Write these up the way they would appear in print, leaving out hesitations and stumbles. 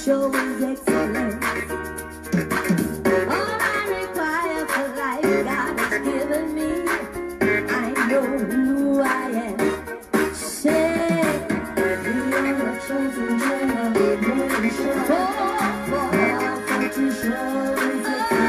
show His excellence. All I require for life, God has given me. I know who I am. Say, we are a chosen generation. For to show His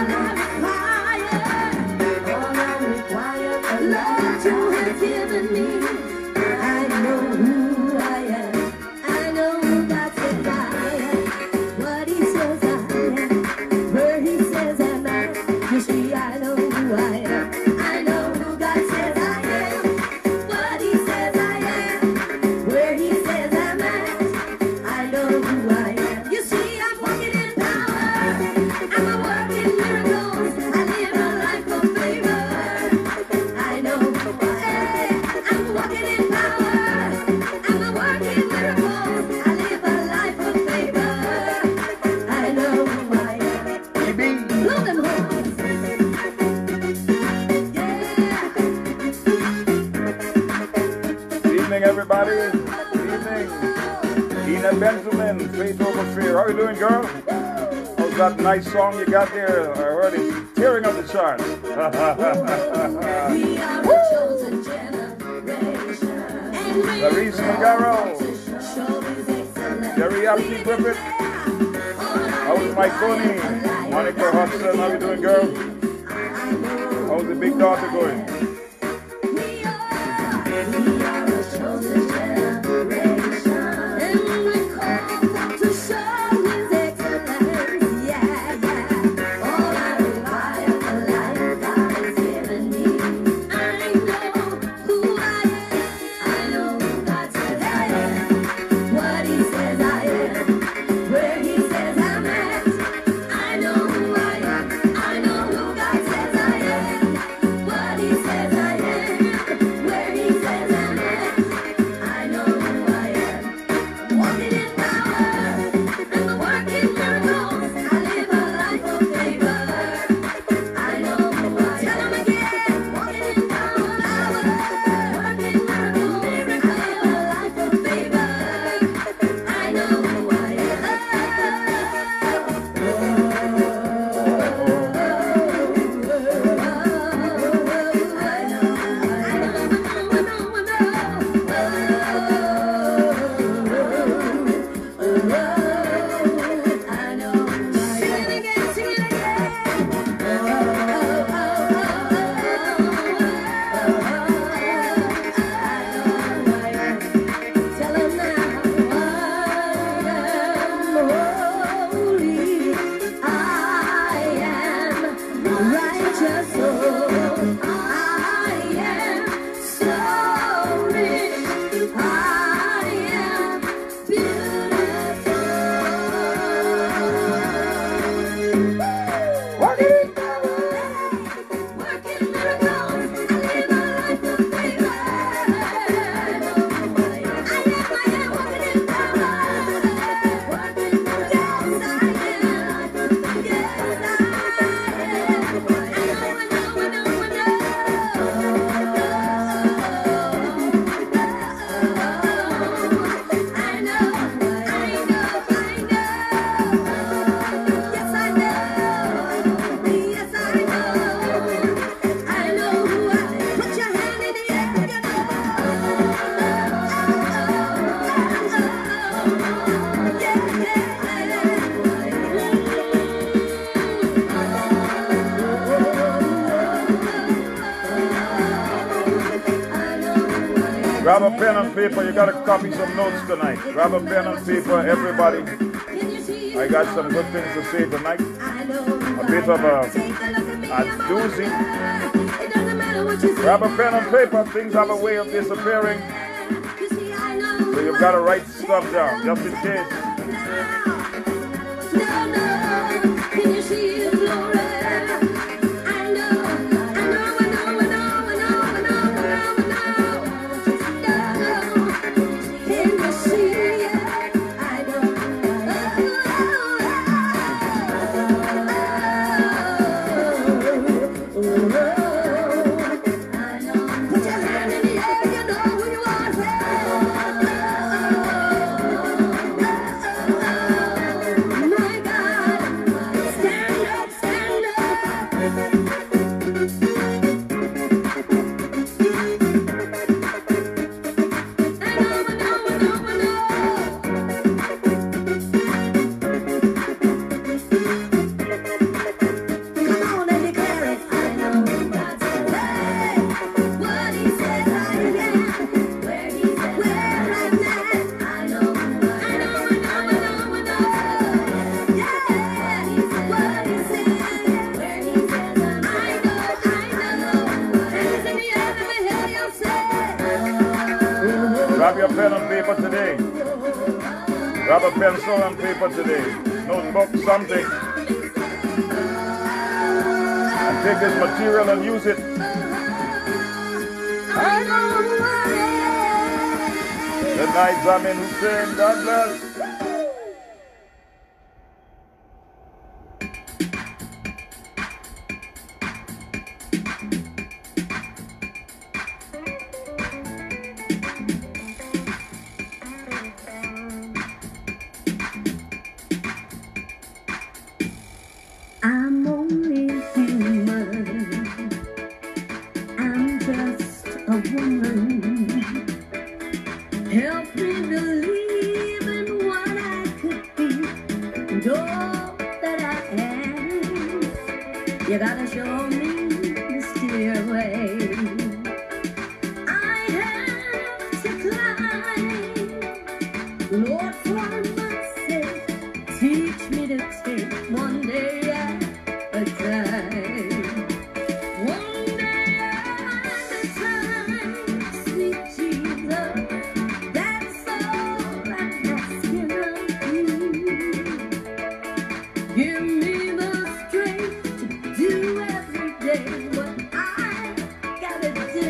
excellence. All I require for life, God has given me. I know who I am. I know who God says I am. What He says I am. Where He says I'm at. You see, I know who I am. I know who God says I am. What He says I am. Where He says I'm at. I know who I am. You see, I'm walking in power. I'm a working miracles. I live a life of favor. I know who I am. I'm walking in power. I'm a working miracles. I live a life of favor. I know who I am. Blow them horns. Yeah. Good evening, everybody. Good evening. Ina Benjamin, Faith Over Fear. How are you doing, girl? How's that nice song you got there? I heard it's tearing up the charts. We are a chosen generation. And we Clarice Magaro, show His excellence. Jerry Apke Griffith. How's Mike Coney? Monica Hudson, how you doing, girl? How's the big daughter going? We are a chosen generation. And we call to show His excellence. Yeah, yeah. All I require for life, God has given me. I know who I am. I know who God says I am. What He says I am. Where He says I'm at. I know who I am. I know who God says I am. What He says I am. Where He says I'm at. I know who I am. Walking in power. I'm a working miracles. I live a life of favor. I know who I am. Tell 'em again. Walking in power. Working miracles. I live a life of favor. I know who I am. Grab a pen and paper. You got to copy some notes tonight. Grab a pen and paper, everybody. I got some good things to say tonight. A bit of a doozy. Grab a pen and paper. Things have a way of disappearing. So you've got to write stuff down, just in case. pencil and paper today. Notebook, something. And take this material and use it. Good night, Zamin Hussein. God bless. I'm only human. I'm just a woman. Help me believe in what I could be and all that I am. You gotta show me the stairway I have to climb. Lord, for my sake, teach me to take one day at a time. One day at a time, sweet Jesus. That's all I'm asking of you. Give me the strength to do every day what I gotta do.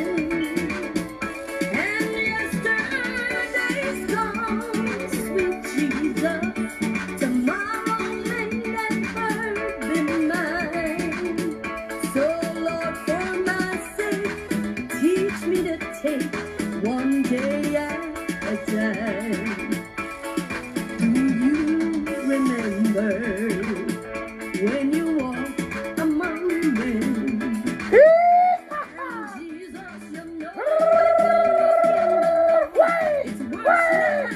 And yesterday's gone, sweet Jesus. Tomorrow may never be mine. So Lord, for my sake, teach me to take one day at a time. Do you remember when you walked among men? And Jesus, you know it's worse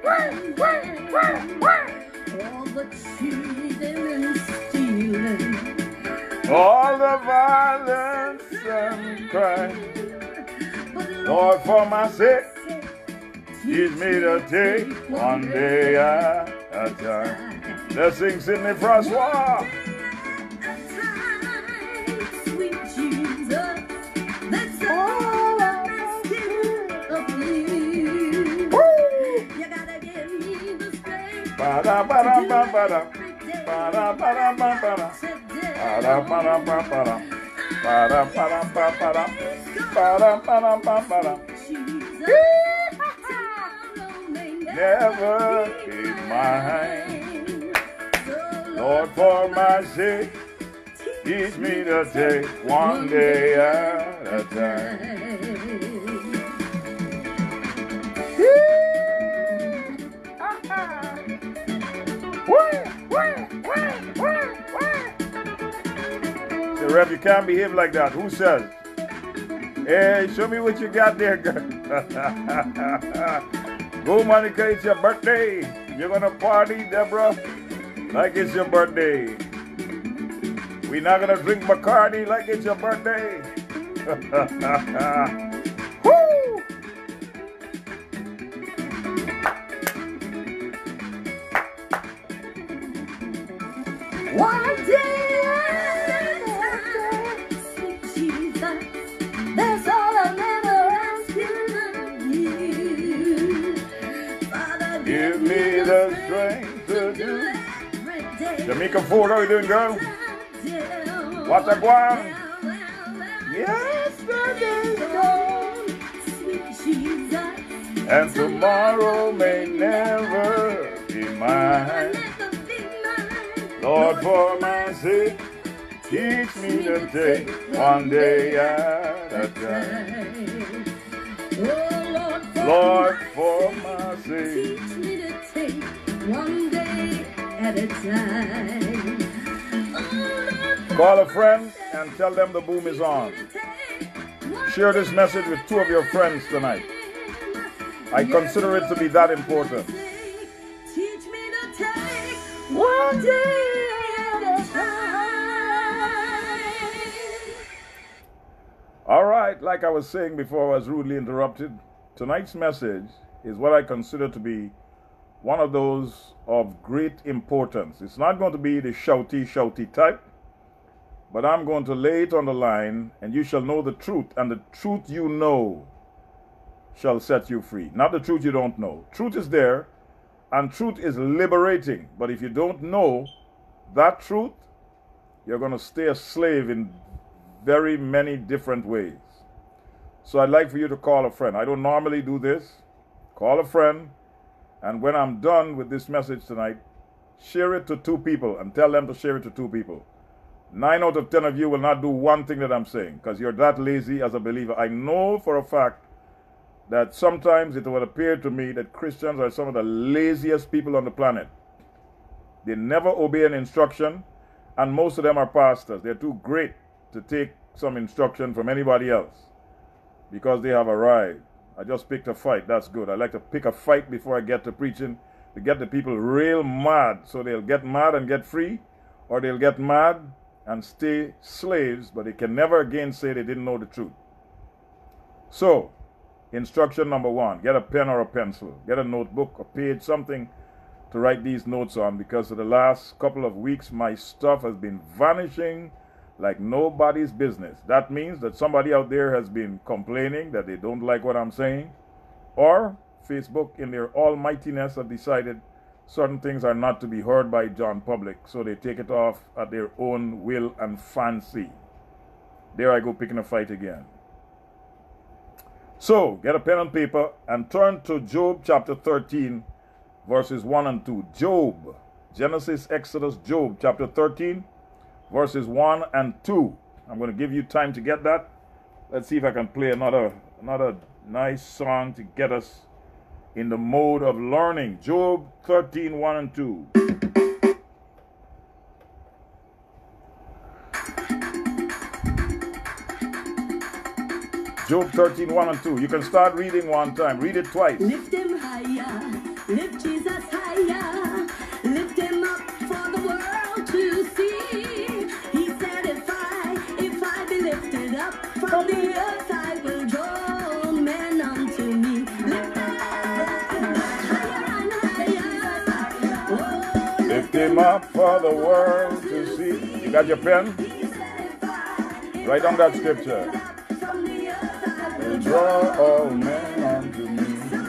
than all the cheating and stealing. All the violence and crime. Lord, for my sake, teach me to take one day at a time. Let's sing Sidney Francois. Sweet Jesus, that's all I'm asking of you. You gotta give me the strength Ba-da-ba-da-ba-ba-da. every day. Ba-da-ba-da-ba-ba-da. Ba-da-ba-da-ba-ba-da. Ba-da-ba-da-ba-ba-da. Ba-da-ba-da-ba-ba-da. Never be mine. Lord, for my sake, teach me to take one day at a time. Say, Rev, you can't behave like that. Who says? Hey, show me what you got there, girl. Go, Monica, it's your birthday. You're gonna party, Deborah, like it's your birthday. We're not gonna drink Bacardi like it's your birthday. Woo! One day at a time, sweet Jesus, that's all I'm ever asking of you. Father, Give me the strength to do. every day. Jamaica Ford, how you doing, girl? What's a guan? Yesterday's gone, Sweet Jesus, and tomorrow may never be mine. never be mine. Lord, for my sake, teach me to take one day at a time. Lord, for my sake. Teach me to take one day at a time. Call a friend and tell them the boom is on. Share this message with 2 of your friends tonight. I consider it to be that important. Teach me to take one day at a time. All right, like I was saying before I was rudely interrupted, tonight's message is what I consider to be one of those of great importance. It's not going to be the shouty type, but I'm going to lay it on the line, and you shall know the truth, and the truth you know shall set you free. Not the truth you don't know. Truth is there, And truth is liberating. But if you don't know that truth, you're going to stay a slave in very many different ways. So I'd like for you to call a friend. I don't normally do this. Call a friend. And when I'm done with this message tonight, share it to 2 people and tell them to share it to 2 people. 9 out of 10 of you will not do one thing that I'm saying because you're that lazy as a believer. I know for a fact that sometimes it will appear to me that Christians are some of the laziest people on the planet. They never obey an instruction, and most of them are pastors. They're too great to take some instruction from anybody else because they have arrived. I just picked a fight. That's good. I like to pick a fight before I get to preaching to get the people real mad so they'll get mad and get free, or they'll get mad and stay slaves, but they can never again say they didn't know the truth. So, instruction number 1, get a pen or a pencil. Get a notebook, a page, something to write these notes on, because for the last couple of weeks, my stuff has been vanishing like nobody's business. That means that somebody out there has been complaining that they don't like what I'm saying, or Facebook in their almightiness have decided certain things are not to be heard by John Public, so they take it off at their own will and fancy. There I go picking a fight again. So, get a pen and paper and turn to Job chapter 13, verses 1 and 2. Job, Genesis, Exodus, Job chapter 13, verses 1 and 2. I'm going to give you time to get that. Let's see if I can play another nice song to get us in the mode of learning. Job 13, 1 and 2. Job 13, 1 and 2. You can start reading one time. Read it twice. Lift him higher, lift Jesus higher, lift him up for the world to see. He said, if I be lifted up from the earth, I will draw all men unto me. Lift him higher and higher. Oh, Lift him up for the world to see. You got your pen? Write down that scripture. Draw all men unto me.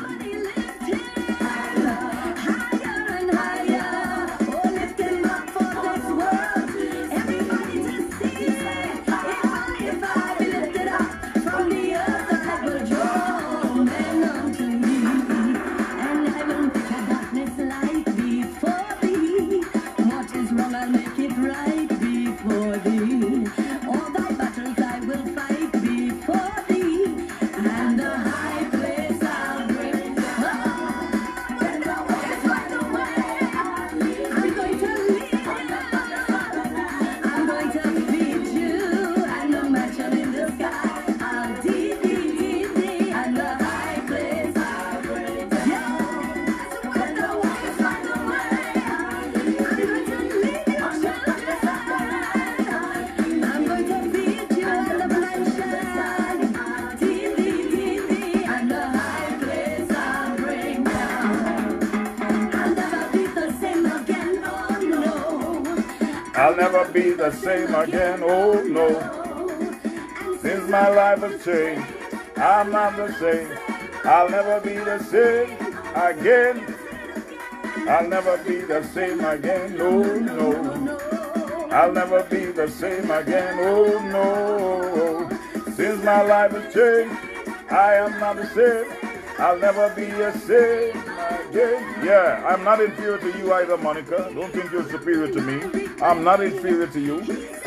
I'll never be the same again, oh no. Since my life has changed, I'm not the same. I'll never be the same again. I'll never be the same again, no, no. I'll never be the same again, oh no. Since my life has changed, I am not the same. I'll never be the same again. Yeah, I'm not inferior to you either, Monica. Don't think you're superior to me. I'm not inferior to you.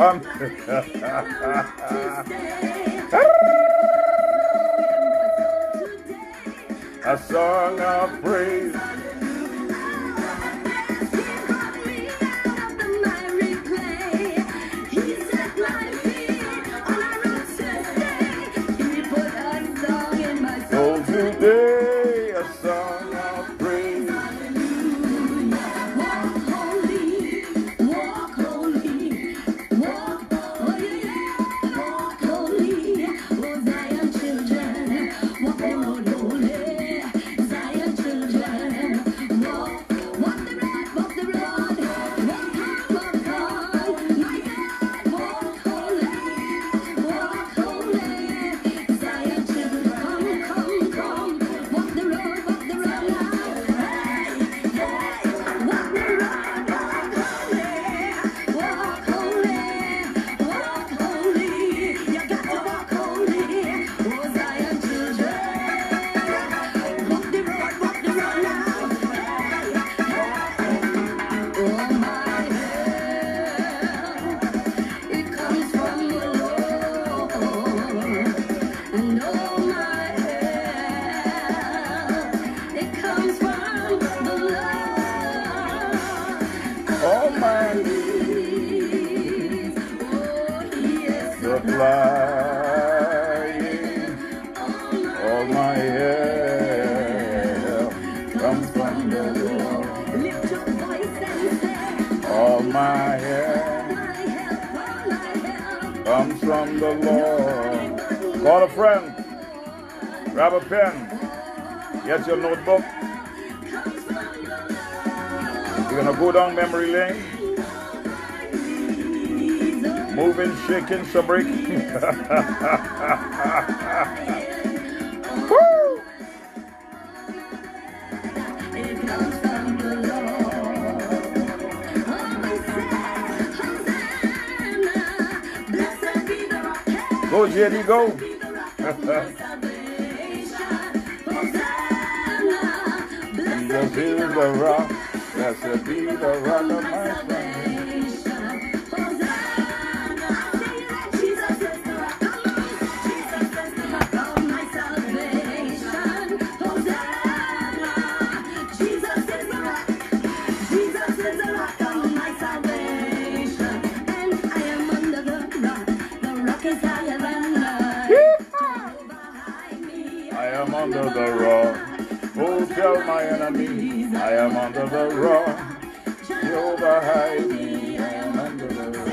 A song of praise. So today, a song of praise. Walk holy, walk holy, walk holy, walk holy, oh Zion children, walk holy, Zion children, flying. All my help comes from the Lord. Lift your voice and say, All my help comes from the Lord. Call a friend. Grab a pen. Get your notebook. We're going to go down memory lane. Moving, shaking, shabraking. Woo! Go, JD, go. Jesus is the rock. Blessed be the rock of my salvation. Jesus is the rock of my salvation. Hosanna. Jesus is the rock. Jesus is the rock of my salvation. And I am under the rock. The rock is higher than I am under the rock. Oh, tell my enemies, I am under the rock. Jehovah hide me, I am under the rock.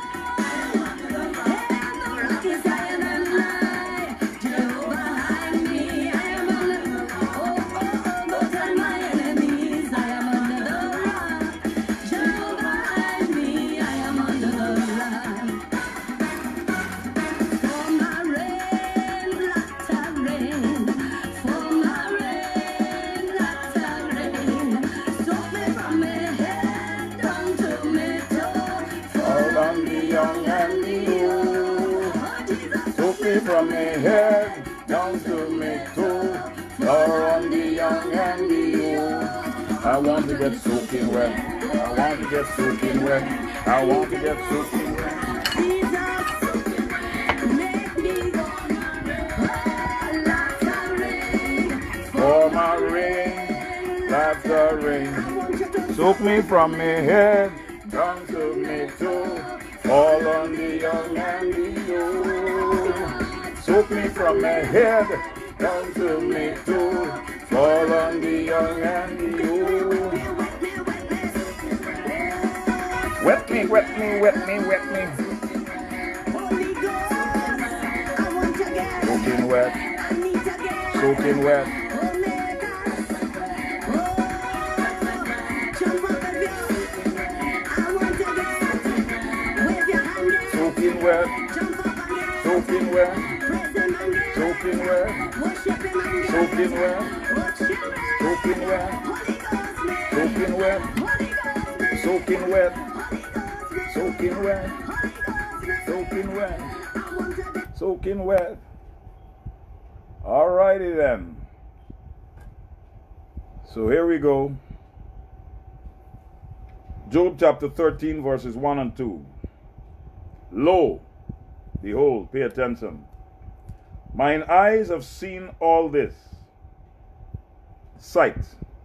From me head down to me toe, or on the young and the old. I want to get soaking wet. I want to get soaking wet. I want to get soaking wet. For my rain, laughter rain. Soak me from me head down to me toe, all on the young and the old. Soak me from my head down to me toe, fall on the young and the old. Wet me, wet me, wet me, wet me. Soaking wet, soaking wet. Soaking wet, soaking wet. Soaking wet, soaking wet, soaking wet, soaking wet, soaking wet, soaking wet, soaking wet, soaking wet. Alrighty then. So here we go. Job chapter 13 verses 1 and 2. Lo, behold, pay attention. Mine eyes have seen all this. Sight.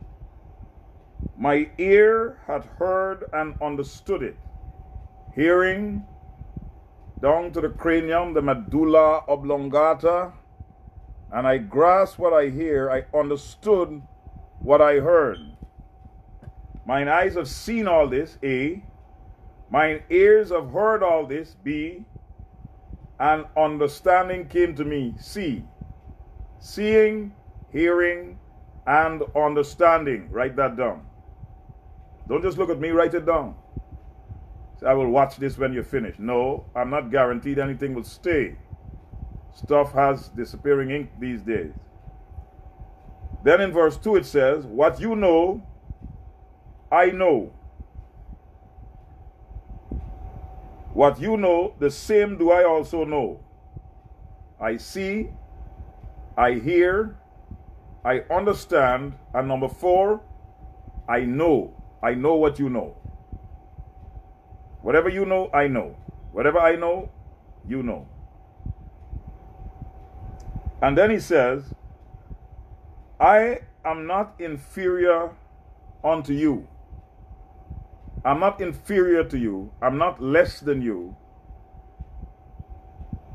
My ear hath heard and understood it. Hearing, down to the cranium, the medulla oblongata, and I grasped what I hear, I understood what I heard. Mine eyes have seen all this, A. Mine ears have heard all this, B. And understanding came to me, C. Seeing, hearing, and understanding. Write that down. Don't just look at me, write it down. Say, I will watch this when you finish. No, I'm not guaranteed anything will stay. Stuff has disappearing ink these days. Then in verse 2 it says, what you know, I know. What you know, the same do I also know. I see, I hear, I understand, and number 4, I know. I know what you know. Whatever you know, I know. Whatever I know, you know. And then he says, I am not inferior unto you. I'm not inferior to you. I'm not less than you.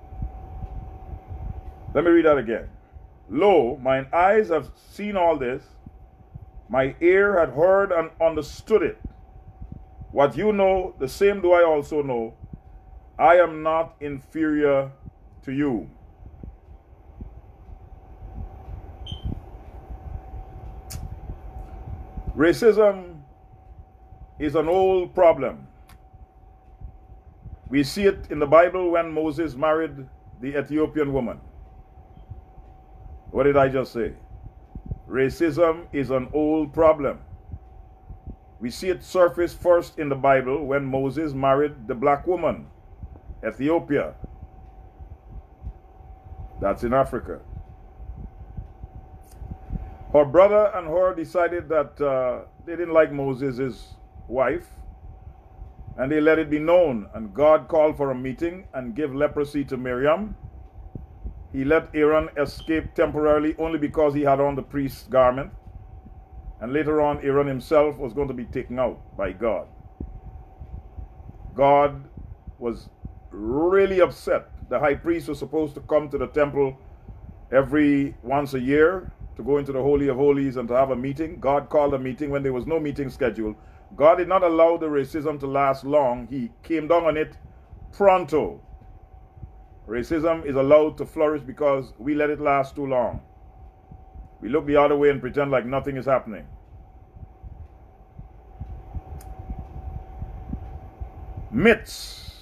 Let me read that again. Lo, mine eyes have seen all this, my ear had heard and understood it. What you know, the same do I also know. I am not inferior to you. Racism is an old problem. We see it in the Bible when Moses married the Ethiopian woman. What did I just say? Racism is an old problem. We see it surface first in the Bible when Moses married the black woman, Ethiopia. That's in Africa. Her brother and her decided that they didn't like Moses' wife, and they let it be known. And God called for a meeting and gave leprosy to Miriam. He let Aaron escape temporarily only because he had on the priest's garment. And later on, Aaron himself was going to be taken out by God. God was really upset. The high priest was supposed to come to the temple every once a year to go into the Holy of Holies and to have a meeting. God called a meeting when there was no meeting scheduled. God did not allow the racism to last long. He came down on it pronto. Racism is allowed to flourish because we let it last too long. We look the other way and pretend like nothing is happening. Myths,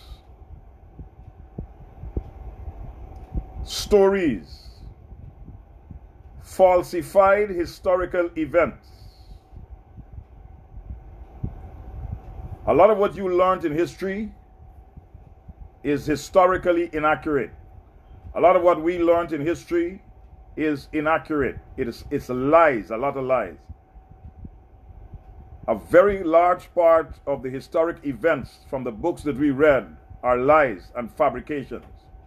stories, falsified historical events. A lot of what you learned in history is historically inaccurate. A lot of what we learned in history is inaccurate. It's lies, a lot of lies. A very large part of the historic events from the books that we read are lies and fabrications.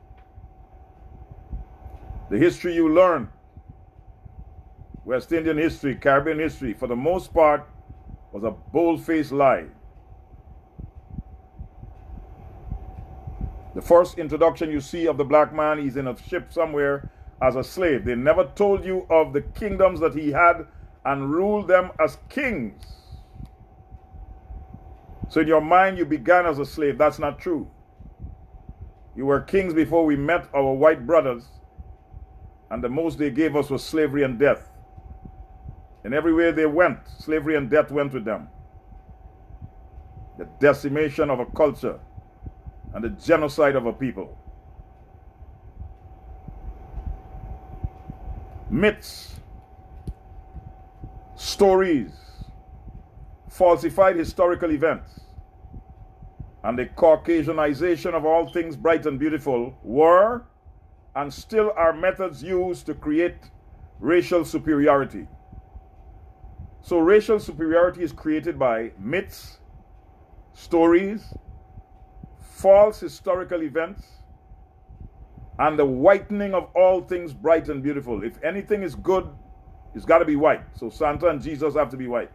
The history you learn, West Indian history, Caribbean history, for the most part, was a bold-faced lie. The first introduction you see of the black man, he's in a ship somewhere as a slave. They never told you of the kingdoms that he had and ruled them as kings. So in your mind, you began as a slave. That's not true. You were kings before we met our white brothers, and the most they gave us was slavery and death. And everywhere they went, slavery and death went with them. The decimation of a culture and the genocide of a people. Myths, stories, falsified historical events, and the Caucasianization of all things bright and beautiful were and still are methods used to create racial superiority. So racial superiority is created by myths, stories, false historical events, and the whitening of all things bright and beautiful. If anything is good, it's got to be white. So Santa and Jesus have to be white.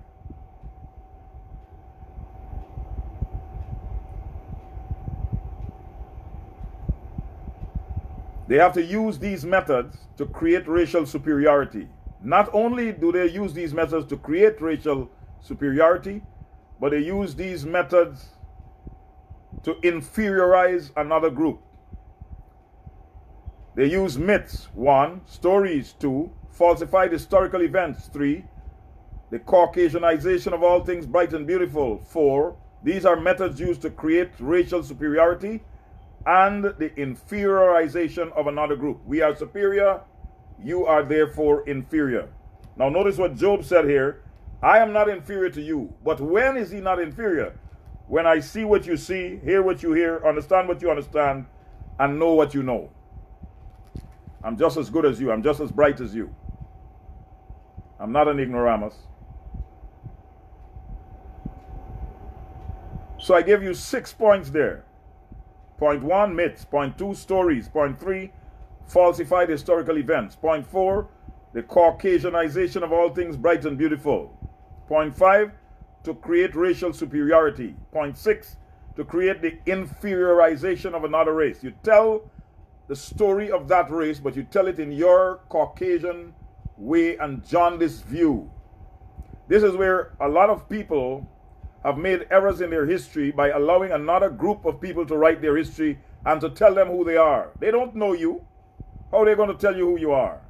They have to use these methods to create racial superiority. Not only do they use these methods to create racial superiority, but they use these methods to inferiorize another group. They use myths, 1, stories, 2, falsified historical events, 3, the Caucasianization of all things bright and beautiful, 4. These are methods used to create racial superiority and the inferiorization of another group. We are superior, you are therefore inferior. Now notice what Job said here. I am not inferior to you. But when is he not inferior? When I see what you see, hear what you hear, understand what you understand, and know what you know. I'm just as good as you. I'm just as bright as you. I'm not an ignoramus. So I gave you 6 points there. Point 1, myths. Point 2, stories. Point 3, falsified historical events. Point 4, the Caucasianization of all things bright and beautiful. Point 5, to create racial superiority. Point 6, to create the inferiorization of another race. You tell the story of that race, but you tell it in your Caucasian way and jaundiced view. This is where a lot of people have made errors in their history by allowing another group of people to write their history and to tell them who they are. They don't know you. How are they going to tell you who you are?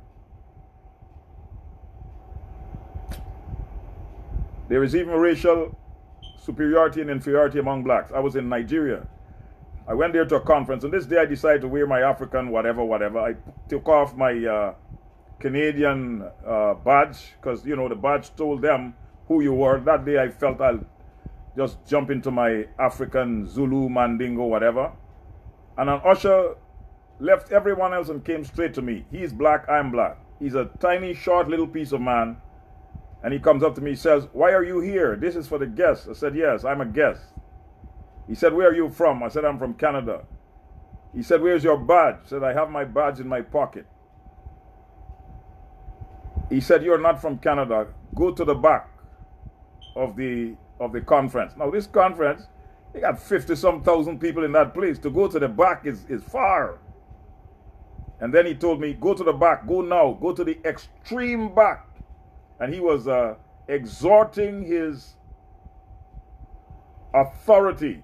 There is even racial superiority and inferiority among blacks. I was in Nigeria. I went there to a conference, and this day I decided to wear my African whatever. I took off my Canadian badge, because, you know, the badge told them who you were. That day I felt I'll just jump into my African Zulu, Mandingo, whatever. And an usher left everyone else and came straight to me. He's black, I'm black. He's a tiny, short, little piece of man. And he comes up to me, he says, "Why are you here? This is for the guests." I said, "Yes, I'm a guest." He said, "Where are you from?" I said, "I'm from Canada." He said, "Where's your badge?" I said, "I have my badge in my pocket." He said, "You're not from Canada. Go to the back of the conference." Now, this conference, they got 50-some thousand people in that place. To go to the back is far. And then he told me, "Go to the back. Go now. Go to the extreme back." And he was exhorting his authority.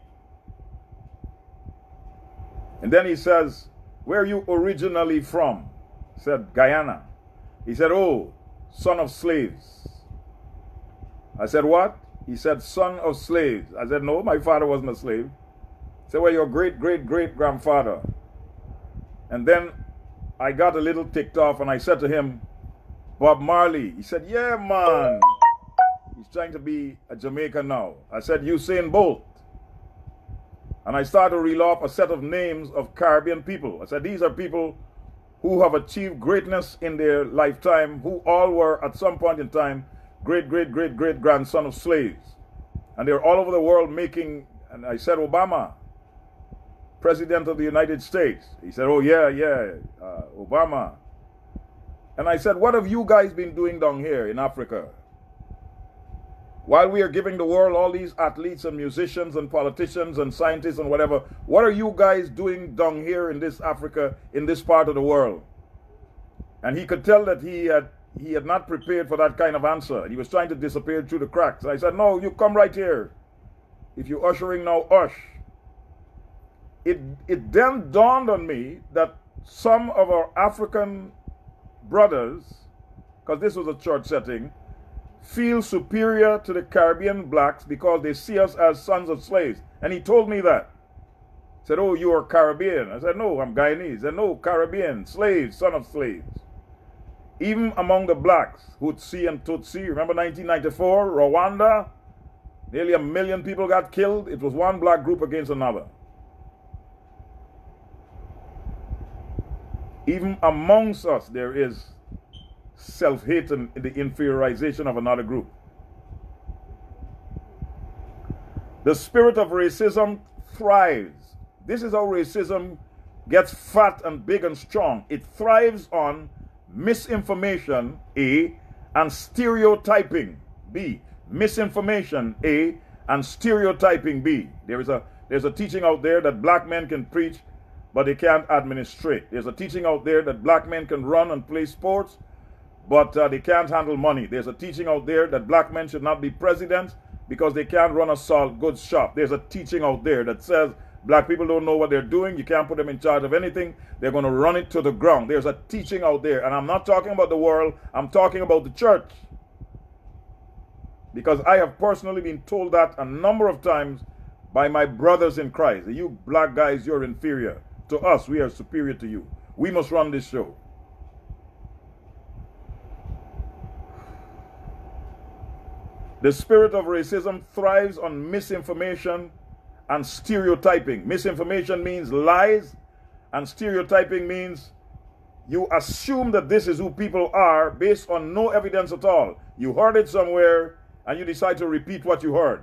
And then he says, "Where are you originally from?" I said, "Guyana." He said, "Oh, son of slaves." I said, "What?" He said, "Son of slaves." I said, "No, my father wasn't a slave." He said, "Well, your great-great-great-grandfather." And then I got a little ticked off, and I said to him, "Bob Marley." He said, "Yeah, man." He's trying to be a Jamaican now. I said, "Usain Bolt." And I started to reel off a set of names of Caribbean people. I said, these are people who have achieved greatness in their lifetime, who all were at some point in time great-great-great-great-grandson of slaves. And they're all over the world making, and I said, "Obama, President of the United States." He said, "Oh, yeah, Obama." And I said, "What have you guys been doing down here in Africa? While we are giving the world all these athletes and musicians and politicians and scientists and whatever, what are you guys doing down here in this Africa, in this part of the world?" And he could tell that he had not prepared for that kind of answer. He was trying to disappear through the cracks. I said, "No, you come right here. If you're ushering now, ush." It then dawned on me that some of our African brothers, because this was a church setting, feel superior to the Caribbean blacks because they see us as sons of slaves. And he told me that. He said, "Oh, you are Caribbean." I said, "No, I'm Guyanese." He said, "No, Caribbean, slaves, son of slaves." Even among the blacks, Hutsi and Tutsi, remember 1994, Rwanda? Nearly 1 million people got killed. It was one black group against another. Even amongst us, there is self-hate and the inferiorization of another group. The spirit of racism thrives. This is how racism gets fat and big and strong. It thrives on misinformation, A, and stereotyping, B. Misinformation, A, and stereotyping, B. There's a teaching out there that black men can preach, but they can't administrate. There's a teaching out there that black men can run and play sports, but they can't handle money. There's a teaching out there that black men should not be presidents because they can't run a salt goods shop. There's a teaching out there that says black people don't know what they're doing. You can't put them in charge of anything. They're going to run it to the ground. There's a teaching out there. And I'm not talking about the world. I'm talking about the church. Because I have personally been told that a number of times by my brothers in Christ. You black guys, you're inferior. To us, we are superior to you. We must run this show. The spirit of racism thrives on misinformation and stereotyping. Misinformation means lies, and stereotyping means you assume that this is who people are based on no evidence at all. You heard it somewhere, and you decide to repeat what you heard.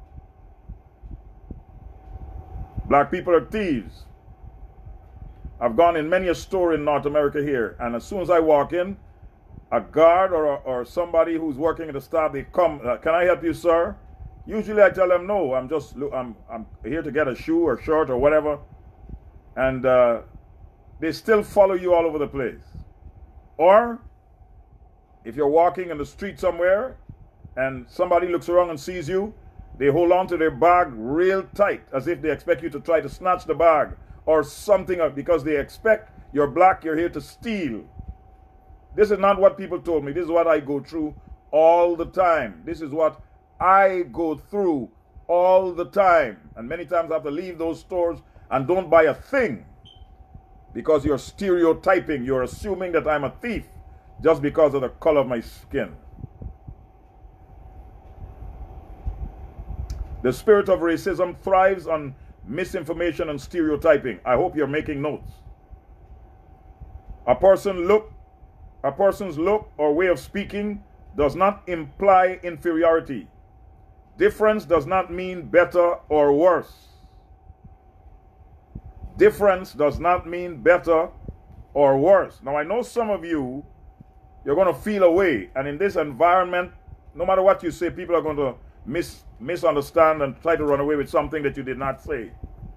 Black people are thieves. I've gone in many a store in North America here, and as soon as I walk in, a guard or somebody who's working at the staff, they come, "Can I help you, sir?" Usually I tell them, "No, I'm here to get a shoe or shirt or whatever." And they still follow you all over the place. Or if you're walking in the street somewhere and somebody looks around and sees you, they hold on to their bag real tight as if they expect you to try to snatch the bag or something up because they expect you're black, you're here to steal. This is not what people told me. This is what I go through all the time. This is what I go through all the time. And many times I have to leave those stores and don't buy a thing because you're stereotyping. You're assuming that I'm a thief just because of the color of my skin. The spirit of racism thrives on misinformation and stereotyping. I hope you're making notes. A person's look or way of speaking does not imply inferiority. Difference does not mean better or worse. Difference does not mean better or worse. Now, I know some of you, you're going to feel away. And in this environment, no matter what you say, people are going to misunderstand and try to run away with something that you did not say.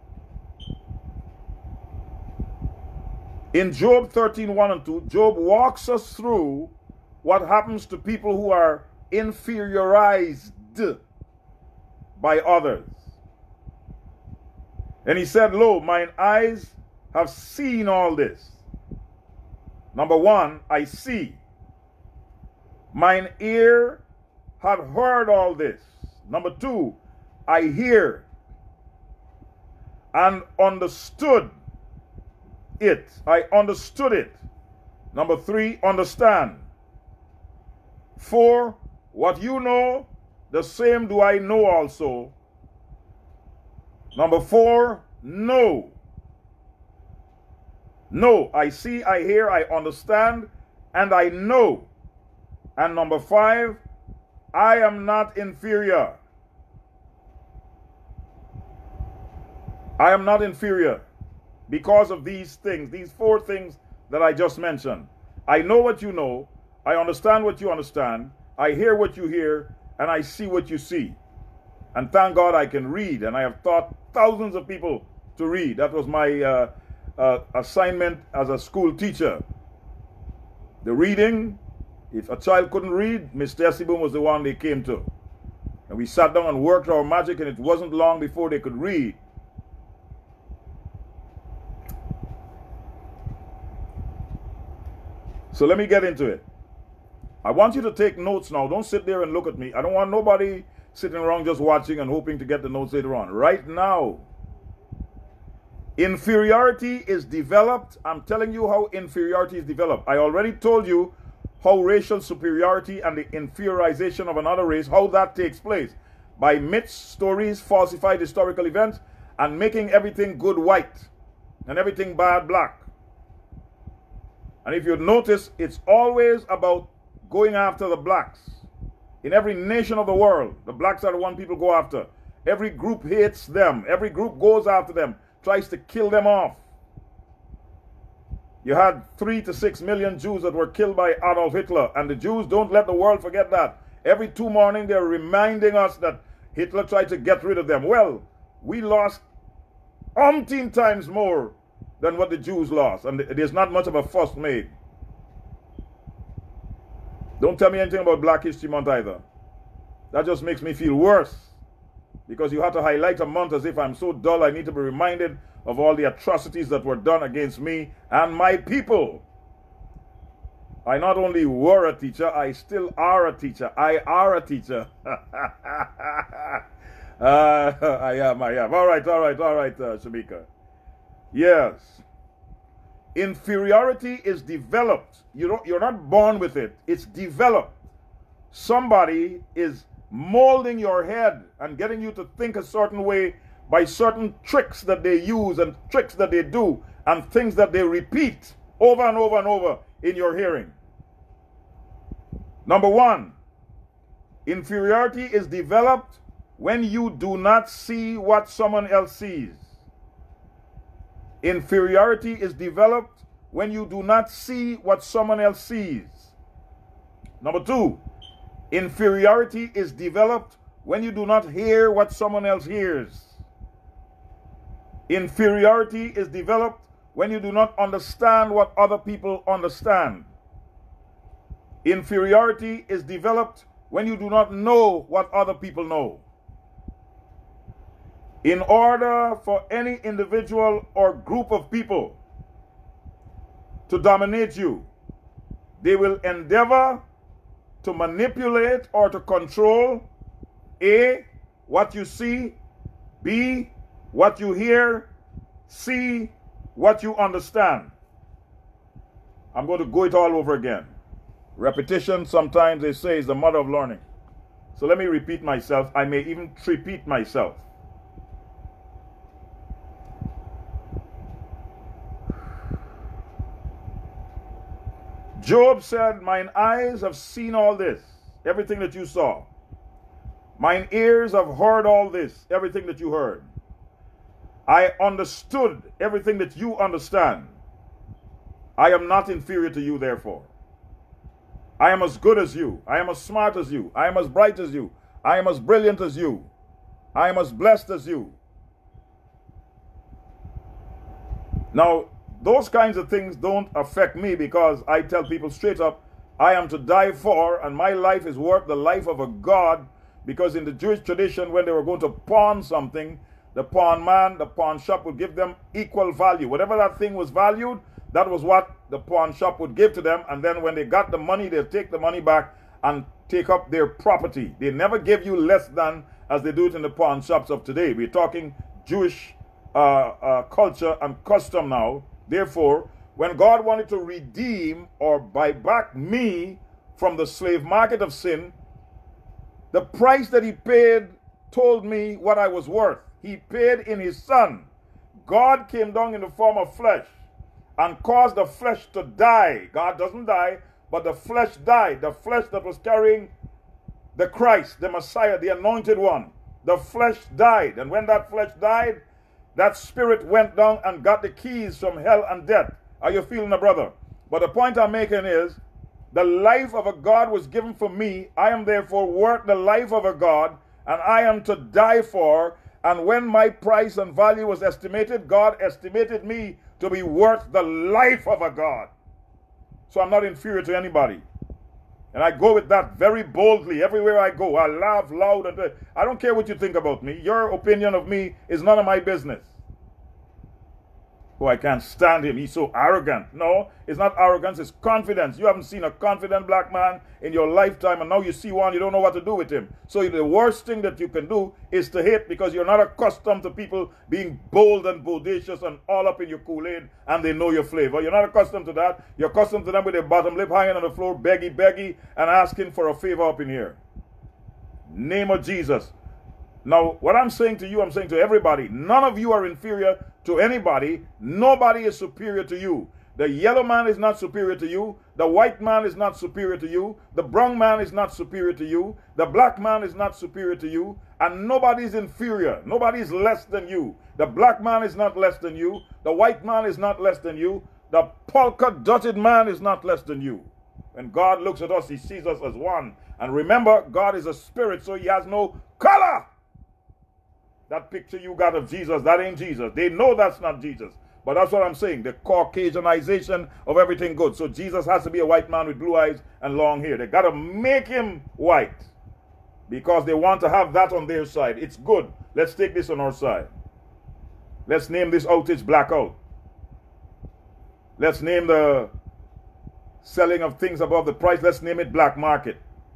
In Job 13:1 and 2, Job walks us through what happens to people who are inferiorized by others. And he said, lo, mine eyes have seen all this. Number one, I see. Mine ear had heard all this. Number two, I hear and understood it. I understood it. Number three, understand. Four, what you know, the same do I know also. Number four, know. Know, I see, I hear, I understand, and I know. And number five, I am not inferior. I am not inferior because of these things, these four things that I just mentioned. I know what you know, I understand what you understand, I hear what you hear, and I see what you see. And thank God I can read, and I have taught thousands of people to read. That was my assignment as a school teacher. The reading, if a child couldn't read, Mr. Esibum was the one they came to. And we sat down and worked our magic, and it wasn't long before they could read. So let me get into it. I want you to take notes now. Don't sit there and look at me. I don't want nobody sitting around just watching and hoping to get the notes later on. Right now, inferiority is developed. I'm telling you how inferiority is developed. I already told you how racial superiority and the inferiorization of another race, how that takes place. By myths, stories, falsified historical events, and making everything good white and everything bad black. And if you notice, it's always about going after the blacks. In every nation of the world, the blacks are the one people go after. Every group hates them. Every group goes after them, tries to kill them off. You had 3 to 6 million Jews that were killed by Adolf Hitler, and the Jews don't let the world forget that. Every 2 mornings they're reminding us that Hitler tried to get rid of them. Well, we lost umpteen times more than what the Jews lost, and there's not much of a fuss made. Don't tell me anything about Black History Month either. That just makes me feel worse, because you have to highlight a month as if I'm so dull I need to be reminded of all the atrocities that were done against me and my people. I not only were a teacher, I still are a teacher. I are a teacher. I am. All right, Shamika. Yes. Inferiority is developed. You're not born with it. It's developed. Somebody is molding your head and getting you to think a certain way by certain tricks that they use and tricks that they do and things that they repeat over and over and over in your hearing. Number one, inferiority is developed when you do not see what someone else sees. Inferiority is developed when you do not see what someone else sees. Number two, inferiority is developed when you do not hear what someone else hears. Inferiority is developed when you do not understand what other people understand. Inferiority is developed when you do not know what other people know. In order for any individual or group of people to dominate you, they will endeavor to manipulate or to control A, what you see, B, what you hear, C, what you understand. I'm going to go it all over again. Repetition, sometimes they say, is the mother of learning. So let me repeat myself. I may even repeat myself. Job said, mine eyes have seen all this, everything that you saw. Mine ears have heard all this, everything that you heard. I understood everything that you understand. I am not inferior to you, therefore. I am as good as you. I am as smart as you. I am as bright as you. I am as brilliant as you. I am as blessed as you. Now, those kinds of things don't affect me because I tell people straight up, I am to die for, and my life is worth the life of a God, because in the Jewish tradition, when they were going to pawn something, the pawn man, the pawn shop would give them equal value. Whatever that thing was valued, that was what the pawn shop would give to them, and then when they got the money, they'd take the money back and take up their property. They never give you less than as they do it in the pawn shops of today. We're talking Jewish culture and custom now. Therefore, when God wanted to redeem or buy back me from the slave market of sin, the price that he paid told me what I was worth. He paid in his Son. God came down in the form of flesh and caused the flesh to die. God doesn't die, but the flesh died. The flesh that was carrying the Christ, the Messiah, the anointed one. The flesh died. And when that flesh died, that spirit went down and got the keys from hell and death. Are you feeling it, brother? But the point I'm making is, the life of a God was given for me. I am therefore worth the life of a God, and I am to die for. And when my price and value was estimated, God estimated me to be worth the life of a God. So I'm not inferior to anybody. And I go with that very boldly everywhere I go. I laugh loud. And I don't care what you think about me. Your opinion of me is none of my business. Oh, I can't stand him. He's so arrogant. No, it's not arrogance. It's confidence. You haven't seen a confident black man in your lifetime, and now you see one, you don't know what to do with him. So the worst thing that you can do is to hate, because you're not accustomed to people being bold and bodacious and all up in your Kool-Aid, and they know your flavor. You're not accustomed to that. You're accustomed to them with their bottom lip hanging on the floor, beggy, and asking for a favor up in here. Name of Jesus. Now, what I'm saying to you, I'm saying to everybody, none of you are inferior to anybody. Nobody is superior to you. The yellow man is not superior to you. The white man is not superior to you. The brown man is not superior to you. The black man is not superior to you. And nobody is inferior. Nobody is less than you. The black man is not less than you. The white man is not less than you. The polka-dotted man is not less than you. When God looks at us, he sees us as one. And remember, God is a spirit, so he has no color. That picture you got of Jesus, that ain't Jesus. They know that's not Jesus. But that's what I'm saying, the Caucasianization of everything good. So Jesus has to be a white man with blue eyes and long hair. They got to make him white because they want to have that on their side. It's good. Let's take this on our side. Let's name this outage blackout. Let's name the selling of things above the price. Let's name it black market.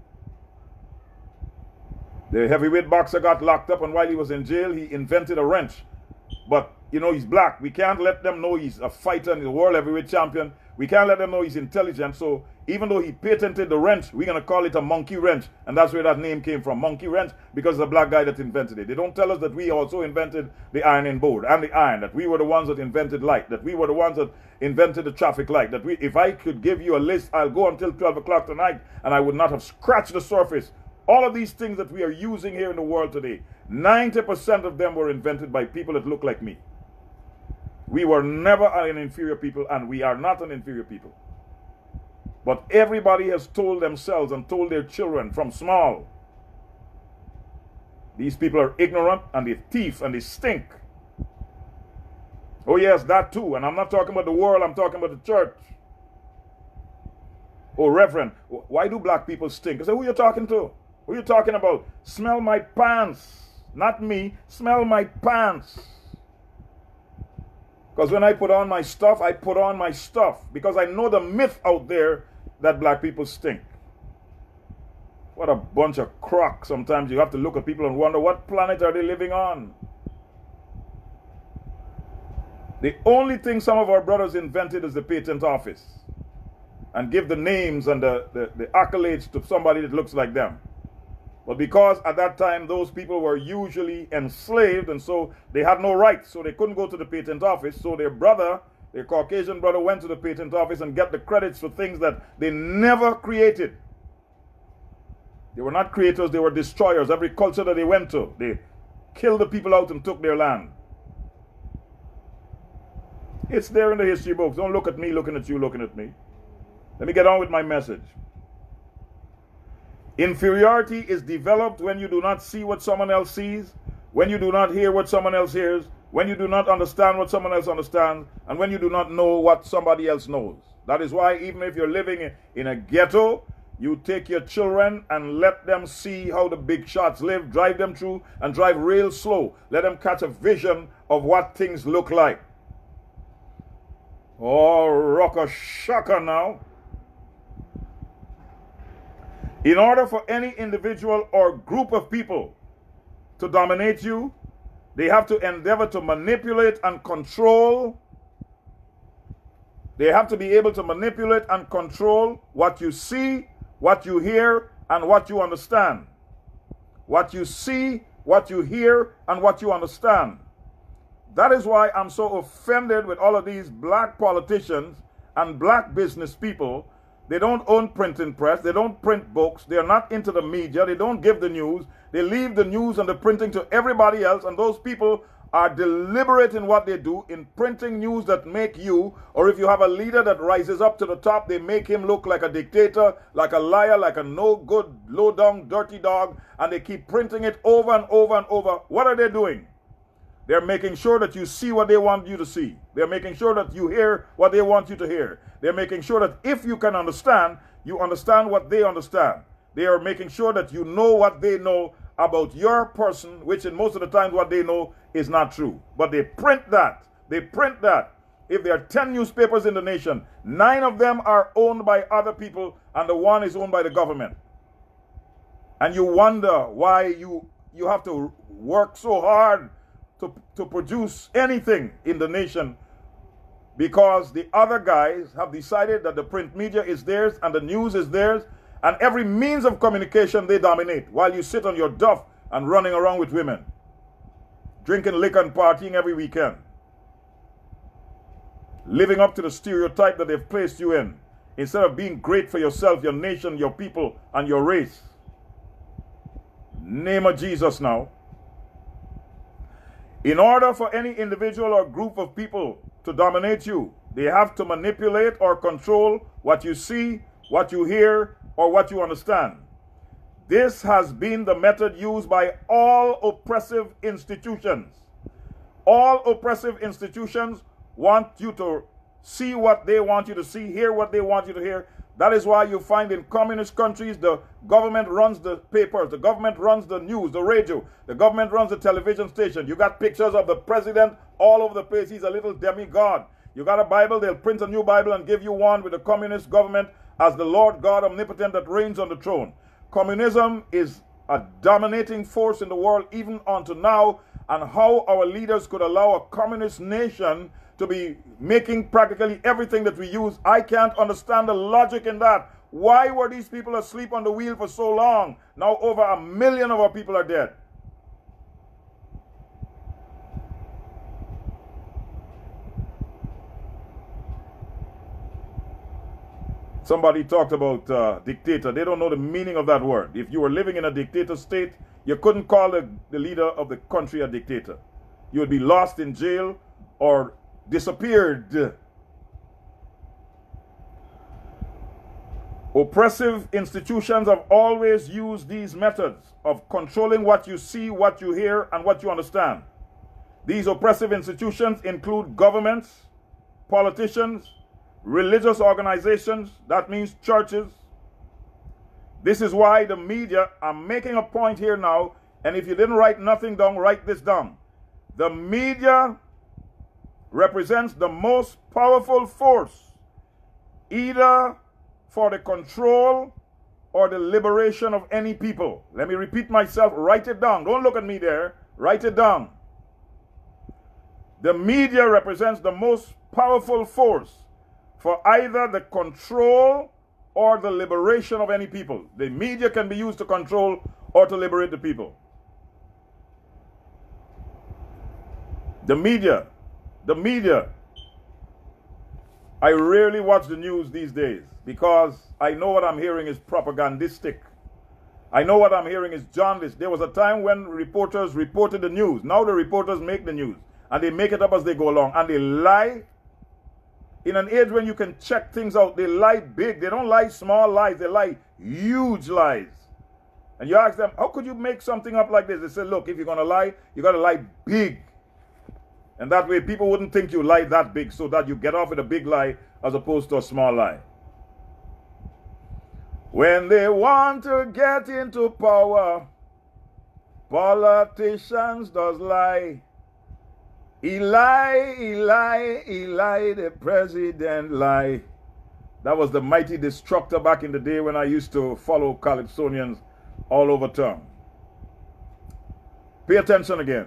The heavyweight boxer got locked up, and while he was in jail, he invented a wrench. But, you know, he's black. We can't let them know he's a fighter and he's a world heavyweight champion. We can't let them know he's intelligent. So even though he patented the wrench, we're going to call it a monkey wrench. And that's where that name came from, monkey wrench, because it's a black guy that invented it. They don't tell us that we also invented the ironing board and the iron, that we were the ones that invented light, that we were the ones that invented the traffic light, that we, if I could give you a list, I'll go until 12 o'clock tonight, and I would not have scratched the surface. All of these things that we are using here in the world today, 90% of them were invented by people that look like me. We were never an inferior people, and we are not an inferior people. But everybody has told themselves and told their children from small, these people are ignorant and they thief and they stink. Oh yes, that too. And I'm not talking about the world, I'm talking about the church. Oh, Reverend, why do black people stink? I say, who you talking to? Who you talking about? Smell my pants. Not me. Smell my pants. Because when I put on my stuff, I put on my stuff. Because I know the myth out there that black people stink. What a bunch of crock. Sometimes you have to look at people and wonder, what planet are they living on? The only thing some of our brothers invented is the patent office. And give the names and the accolades to somebody that looks like them. But because at that time those people were usually enslaved, and so they had no rights, so they couldn't go to the patent office, so their brother, their Caucasian brother, went to the patent office and get the credits for things that they never created. They were not creators, they were destroyers. Every culture that they went to, they killed the people out and took their land. It's there in the history books. Don't look at me looking at you looking at me. Let me get on with my message. Inferiority is developed when you do not see what someone else sees, when you do not hear what someone else hears, when you do not understand what someone else understands, and when you do not know what somebody else knows. That is why even if you're living in a ghetto, you take your children and let them see how the big shots live, drive them through, and drive real slow. Let them catch a vision of what things look like. Oh, rocka shaka now. In order for any individual or group of people to dominate you, they have to endeavor to manipulate and control. They have to be able to manipulate and control what you see, what you hear, and what you understand. What you see, what you hear, and what you understand. That is why I'm so offended with all of these black politicians and black business people. They don't own printing press. They don't print books. They are not into the media. They don't give the news. They leave the news and the printing to everybody else. And those people are deliberate in what they do, in printing news that make you, or if you have a leader that rises up to the top, they make him look like a dictator, like a liar, like a no good, low down, dirty dog. And they keep printing it over and over and over. What are they doing? They're making sure that you see what they want you to see. They're making sure that you hear what they want you to hear. They're making sure that if you can understand, you understand what they understand. They are making sure that you know what they know about your person, which in most of the times what they know is not true. But they print that. They print that. If there are 10 newspapers in the nation, 9 of them are owned by other people and the one is owned by the government. And you wonder why you have to work so hard to produce anything in the nation, because the other guys have decided that the print media is theirs and the news is theirs, and every means of communication they dominate, while you sit on your duff and running around with women, drinking liquor and partying every weekend, living up to the stereotype that they've placed you in, instead of being great for yourself, your nation, your people, and your race. Name of Jesus now. In order for any individual or group of people to dominate you, they have to manipulate or control what you see, what you hear, or what you understand. This has been the method used by all oppressive institutions. All oppressive institutions want you to see what they want you to see, hear what they want you to hear. That is why you find in communist countries, the government runs the papers, the government runs the news, the radio, the government runs the television station. You got pictures of the president all over the place. He's a little demigod. You got a Bible, they'll print a new Bible and give you one with the communist government as the Lord God omnipotent that reigns on the throne. Communism is a dominating force in the world even unto now, and how our leaders could allow a communist nation to be making practically everything that we use. I can't understand the logic in that. Why were these people asleep on the wheel for so long? Now over 1 million of our people are dead. Somebody talked about dictator. They don't know the meaning of that word. If you were living in a dictator state, you couldn't call the leader of the country a dictator. You would be lost in jail or disappeared. Oppressive institutions have always used these methods of controlling what you see, what you hear, and what you understand. These oppressive institutions include governments, politicians, religious organizations, that means churches. This is why the media, I'm making a point here now, and if you didn't write nothing down, write this down. The media represents the most powerful force, either for the control or the liberation of any people. Let me repeat myself, write it down. Don't look at me there, write it down. The media represents the most powerful force for either the control or the liberation of any people. The media can be used to control or to liberate the people. The media. I rarely watch the news these days because I know what I'm hearing is propagandistic. I know what I'm hearing is jaundiced. There was a time when reporters reported the news. Now the reporters make the news and they make it up as they go along and they lie. In an age when you can check things out, they lie big. They don't lie small lies. They lie huge lies. And you ask them, how could you make something up like this? They say, look, if you're going to lie, you got to lie big. And that way people wouldn't think you lie that big, so that you get off with a big lie as opposed to a small lie. When they want to get into power, politicians does lie. He lie, the president lie. That was the mighty destructor back in the day when I used to follow Calypsonians all over town. Pay attention again.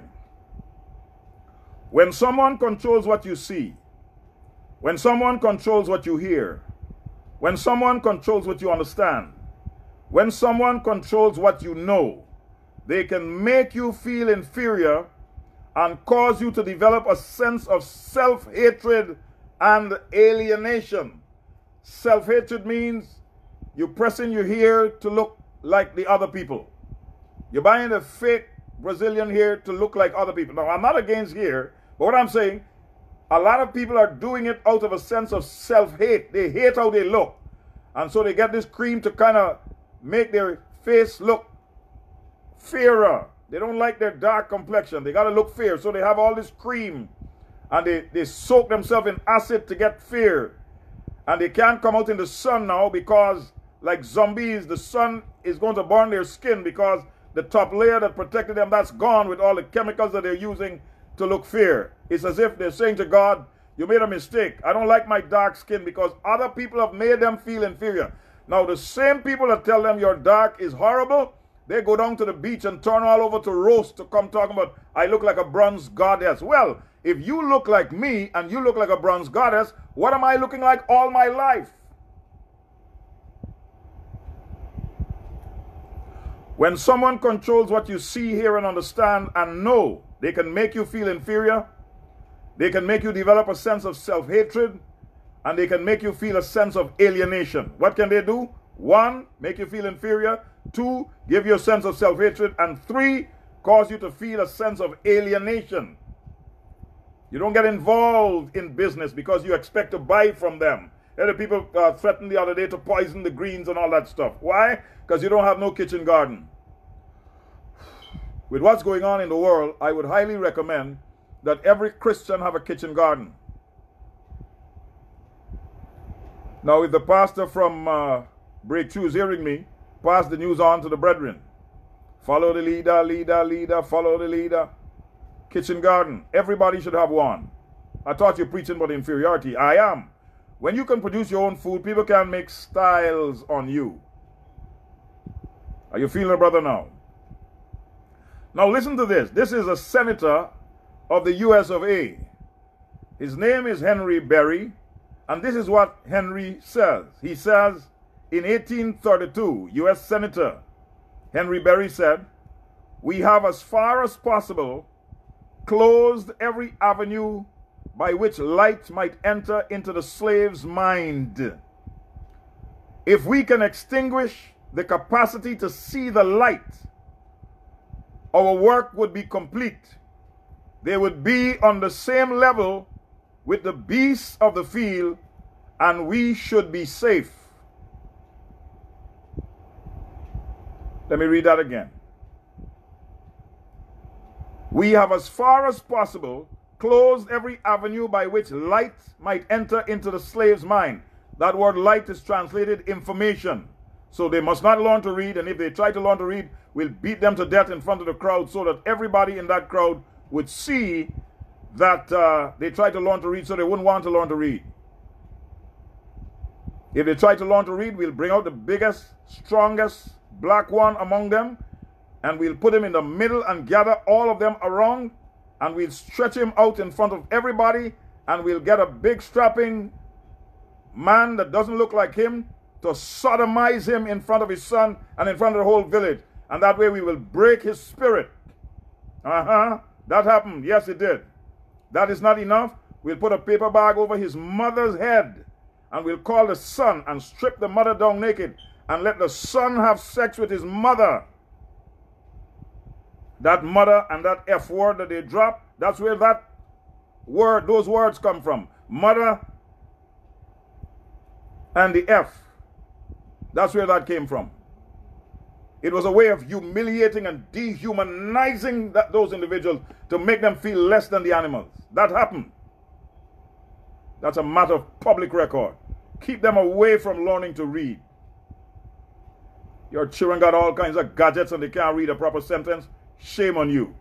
When someone controls what you see, when someone controls what you hear, when someone controls what you understand, when someone controls what you know, they can make you feel inferior and cause you to develop a sense of self-hatred and alienation. Self-hatred means you're pressing your hair to look like the other people. You're buying a fake Brazilian hair to look like other people. Now, I'm not against hair, but what I'm saying, a lot of people are doing it out of a sense of self-hate. They hate how they look. And so they get this cream to kind of make their face look fairer. They don't like their dark complexion. They got to look fair. So they have all this cream. And they soak themselves in acid to get fair. And they can't come out in the sun now because, like zombies, the sun is going to burn their skin because the top layer that protected them, that's gone with all the chemicals that they're using to look fair. It's as if they're saying to God, you made a mistake. I don't like my dark skin because other people have made them feel inferior. Now, the same people that tell them your dark is horrible, they go down to the beach and turn all over to roast to come talking about, I look like a bronze goddess. Well, if you look like me and you look like a bronze goddess, what am I looking like all my life? When someone controls what you see, hear, and understand and know, they can make you feel inferior. They can make you develop a sense of self-hatred. And they can make you feel a sense of alienation. What can they do? 1, make you feel inferior. 2, give you a sense of self-hatred. And 3, cause you to feel a sense of alienation. You don't get involved in business because you expect to buy from them. The people threatened the other day to poison the greens and all that stuff. Why? Because you don't have no kitchen garden. With what's going on in the world, I would highly recommend that every Christian have a kitchen garden. Now, if the pastor from Breakthrough is hearing me, pass the news on to the brethren. Follow the leader, follow the leader. Kitchen garden. Everybody should have one. I thought you're preaching about inferiority. I am. When you can produce your own food, people can make styles on you. Are you feeling it, brother, now? Now listen to this. This is a senator of the US of A. His name is Henry Berry. And this is what Henry says. He says, in 1832, U.S. Senator Henry Berry said, we have as far as possible closed every avenue by which light might enter into the slave's mind. If we can extinguish the capacity to see the light, our work would be complete. They would be on the same level with the beasts of the field, and we should be safe. Let me read that again. We have, as far as possible, closed every avenue by which light might enter into the slave's mind. That word light is translated information. So they must not learn to read, and if they try to learn to read, we'll beat them to death in front of the crowd so that everybody in that crowd would see that they tried to learn to read, so they wouldn't want to learn to read. If they try to learn to read, we'll bring out the biggest, strongest black one among them, and we'll put him in the middle and gather all of them around, and we'll stretch him out in front of everybody, and we'll get a big strapping man that doesn't look like him to sodomize him in front of his son and in front of the whole village. And that way we will break his spirit. That happened. Yes, it did. That is not enough. We'll put a paper bag over his mother's head, and we'll call the son and strip the mother down naked and let the son have sex with his mother. That mother and that F word that they drop, that's where that word, those words come from. Mother and the F. That's where that came from. It was a way of humiliating and dehumanizing those individuals to make them feel less than the animals. That happened. That's a matter of public record. Keep them away from learning to read. Your children got all kinds of gadgets and they can't read a proper sentence. Shame on you.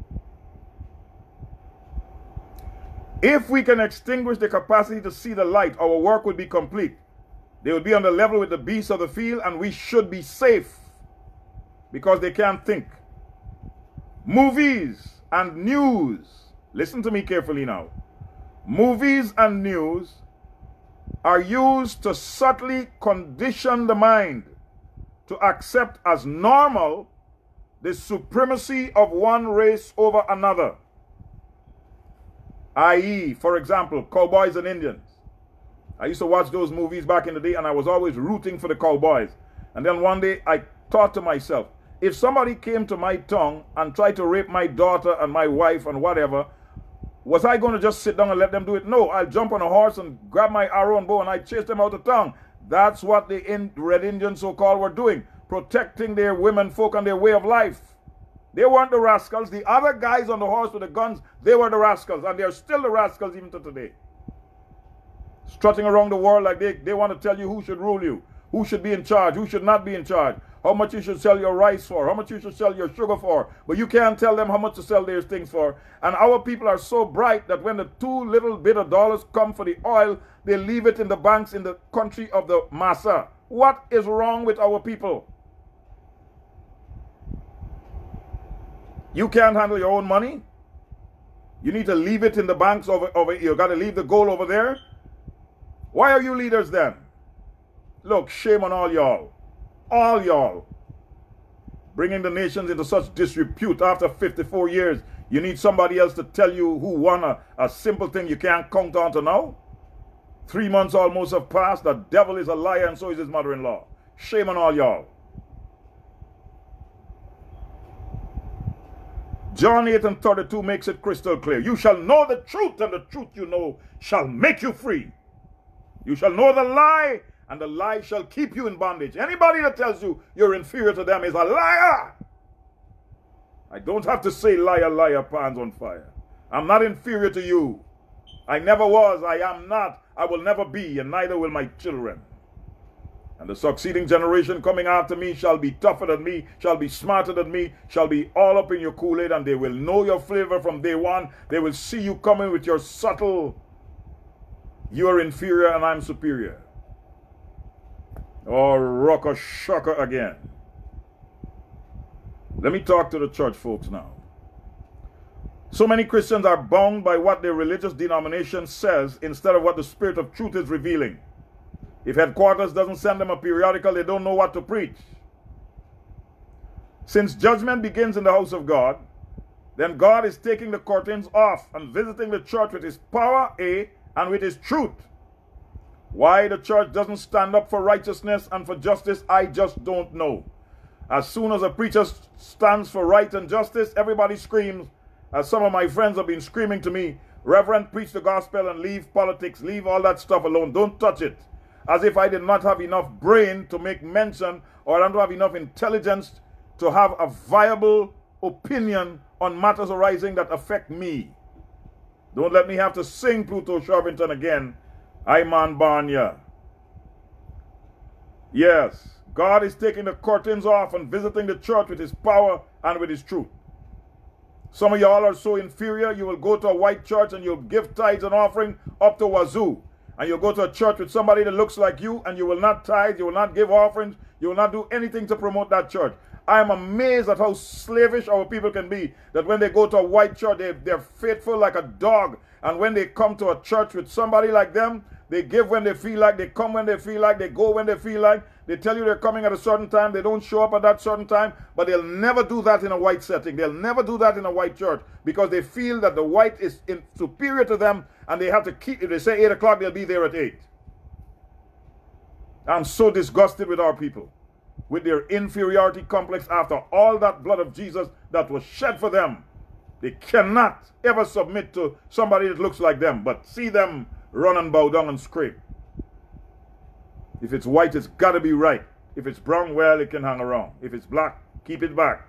If we can extinguish the capacity to see the light, our work would be complete. They will be on the level with the beasts of the field, and we should be safe because they can't think. Movies and news. Listen to me carefully now. Movies and news are used to subtly condition the mind to accept as normal the supremacy of one race over another. I.e., for example, cowboys and Indians. I used to watch those movies back in the day, and I was always rooting for the cowboys. And then one day I thought to myself, if somebody came to my town and tried to rape my daughter and my wife and whatever, was I going to just sit down and let them do it? No, I'll jump on a horse and grab my arrow and bow and I chase them out of town. That's what the Red Indians so-called were doing, protecting their women folk and their way of life. They weren't the rascals. The other guys on the horse with the guns, they were the rascals, and they're still the rascals even to today. Strutting around the world like they want to tell you who should rule you, who should be in charge, who should not be in charge, how much you should sell your rice for, how much you should sell your sugar for, but you can't tell them how much to sell their things for. And our people are so bright that when the $2 little bit of dollars come for the oil, they leave it in the banks in the country of the massa. What is wrong with our people? You can't handle your own money. You need to leave it in the banks over you got to leave the gold over there. Why are you leaders then? Look, shame on all y'all. All y'all. Bringing the nations into such disrepute after 54 years. You need somebody else to tell you who won a simple thing you can't count on to now. 3 months almost have passed. The devil is a liar and so is his mother-in-law. Shame on all y'all. John 8:32 makes it crystal clear. You shall know the truth, and the truth you know shall make you free. You shall know the lie, and the lie shall keep you in bondage. Anybody that tells you you're inferior to them is a liar. I don't have to say liar, liar, pans on fire. I'm not inferior to you. I never was, I am not, I will never be, and neither will my children. And the succeeding generation coming after me shall be tougher than me, shall be smarter than me, shall be all up in your Kool-Aid, and they will know your flavor from day one. They will see you coming with your subtle, you're inferior and I'm superior. Oh, rocker shocker again. Let me talk to the church folks now. So many Christians are bound by what their religious denomination says instead of what the Spirit of truth is revealing. If headquarters doesn't send them a periodical, they don't know what to preach. Since judgment begins in the house of God, then God is taking the curtains off and visiting the church with his power, and with his truth. Why the church doesn't stand up for righteousness and for justice, I just don't know. As soon as a preacher stands for right and justice, everybody screams, as some of my friends have been screaming to me, Reverend, preach the gospel and leave politics, leave all that stuff alone, don't touch it. As if I did not have enough brain to make mention, or I don't have enough intelligence to have a viable opinion on matters arising that affect me. Don't let me have to sing Pluto Shovington again. I man Barnya. Yes, God is taking the curtains off and visiting the church with his power and with his truth. Some of y'all are so inferior, you will go to a white church and you'll give tithes and offering up to wazoo. And you'll go to a church with somebody that looks like you and you will not tithe, you will not give offerings, you will not do anything to promote that church. I am amazed at how slavish our people can be, that when they go to a white church, they're faithful like a dog. And when they come to a church with somebody like them, they give when they feel like, they come when they feel like, they go when they feel like. They tell you they're coming at a certain time, they don't show up at that certain time, but they'll never do that in a white setting. They'll never do that in a white church because they feel that the white is superior to them and they have to keep, if they say 8 o'clock, they'll be there at 8. I'm so disgusted with our people, with their inferiority complex after all that blood of Jesus that was shed for them. They cannot ever submit to somebody that looks like them, but see them run and bow down and scrape. If it's white, it's got to be right. If it's brown, well, it can hang around. If it's black, keep it back.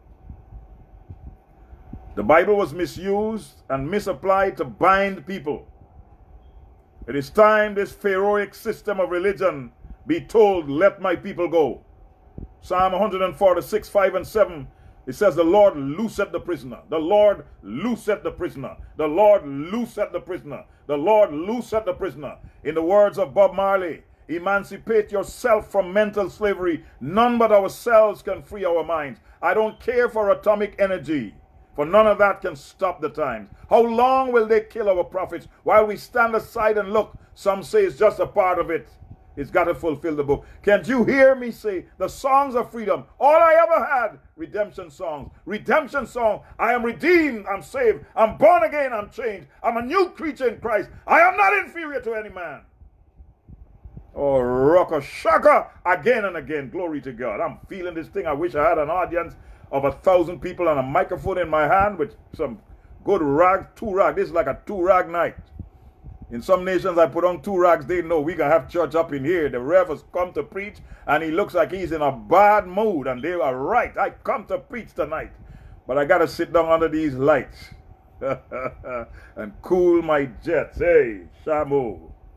The Bible was misused and misapplied to bind people. It is time this Pharaohic system of religion be told, let my people go. Psalm 146, 5 and 7, it says, the Lord looseth the prisoner. The Lord looseth the prisoner. The Lord looseth the prisoner. The Lord looseth the prisoner. In the words of Bob Marley, emancipate yourself from mental slavery. None but ourselves can free our minds. I don't care for atomic energy, for none of that can stop the times. How long will they kill our prophets while we stand aside and look? Some say it's just a part of it. It's got to fulfill the book. Can't you hear me say the songs of freedom? All I ever had, redemption songs. Redemption song. I am redeemed. I'm saved. I'm born again. I'm changed. I'm a new creature in Christ. I am not inferior to any man. Oh, rocka shaka, again and again. Glory to God. I'm feeling this thing. I wish I had an audience of 1,000 people and a microphone in my hand with some good rag, 2 rag. This is like a 2 rag night. In some nations, I put on 2 rags. They know we can have church up in here. The rev has come to preach, and he looks like he's in a bad mood. And they are right. I come to preach tonight. But I got to sit down under these lights and cool my jets. Hey, Shamu.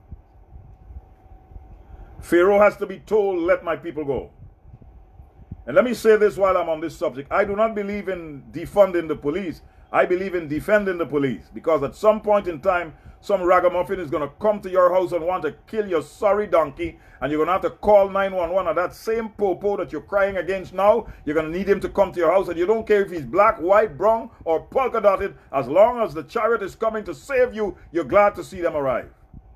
Pharaoh has to be told, let my people go. And let me say this while I'm on this subject. I do not believe in defunding the police. I believe in defending the police. Because at some point in time, some ragamuffin is going to come to your house and want to kill your sorry donkey. And you're going to have to call 911. And that same popo that you're crying against now, you're going to need him to come to your house. And you don't care if he's black, white, brown, or polka dotted. As long as the chariot is coming to save you, you're glad to see them arrive.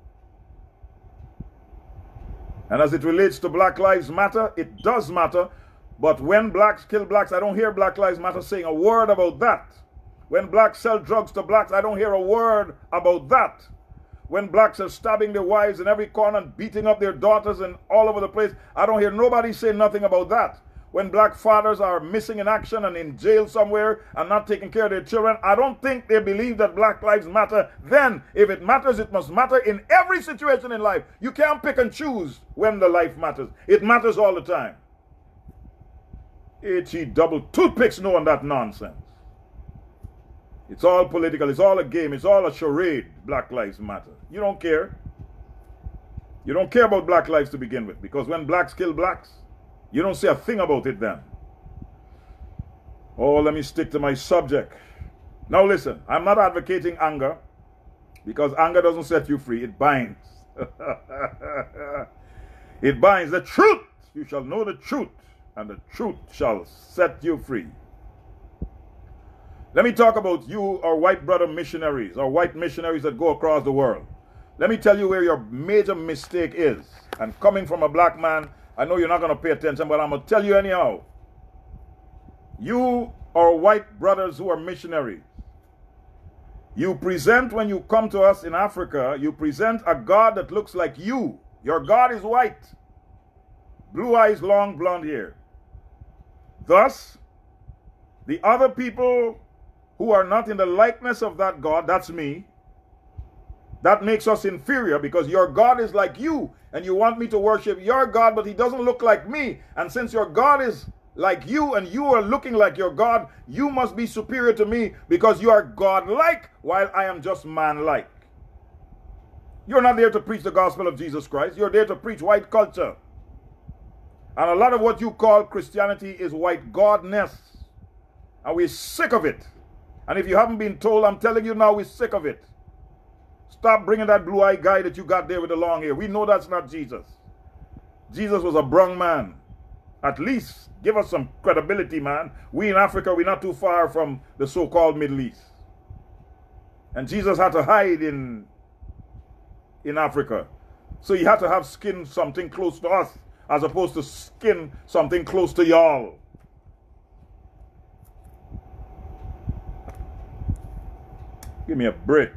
And as it relates to Black Lives Matter, it does matter. But when blacks kill blacks, I don't hear Black Lives Matter saying a word about that. When blacks sell drugs to blacks, I don't hear a word about that. When blacks are stabbing their wives in every corner and beating up their daughters and all over the place, I don't hear nobody say nothing about that. When black fathers are missing in action and in jail somewhere and not taking care of their children, I don't think they believe that Black Lives Matter. Then, if it matters, it must matter in every situation in life. You can't pick and choose when the life matters. It matters all the time. H-E double toothpicks no on that nonsense. It's all political. It's all a game. It's all a charade. Black Lives Matter. You don't care. You don't care about black lives to begin with, because when blacks kill blacks, you don't say a thing about it then. Oh, let me stick to my subject. Now listen, I'm not advocating anger, because anger doesn't set you free. It binds. It binds. The truth. You shall know the truth, and the truth shall set you free. Let me talk about you or white brother missionaries or white missionaries that go across the world. Let me tell you where your major mistake is. And coming from a black man, I know you're not going to pay attention, but I'm going to tell you anyhow. You are white brothers who are missionaries. You present, when you come to us in Africa, you present a God that looks like you. Your God is white. Blue eyes, long blonde hair. Thus, the other people who are not in the likeness of that God, that's me, that makes us inferior, because your God is like you, and you want me to worship your God, but he doesn't look like me. And since your God is like you and you are looking like your God, you must be superior to me because you are God-like while I am just man-like. You're not there to preach the gospel of Jesus Christ. You're there to preach white culture. And a lot of what you call Christianity is white godness. And we're sick of it. And if you haven't been told, I'm telling you now, we're sick of it. Stop bringing that blue-eyed guy that you got there with the long hair. We know that's not Jesus. Jesus was a brown man. At least give us some credibility, man. We in Africa, we're not too far from the so-called Middle East. And Jesus had to hide in Africa. So he had to have skin something close to us as opposed to skin something close to y'all. Give me a break.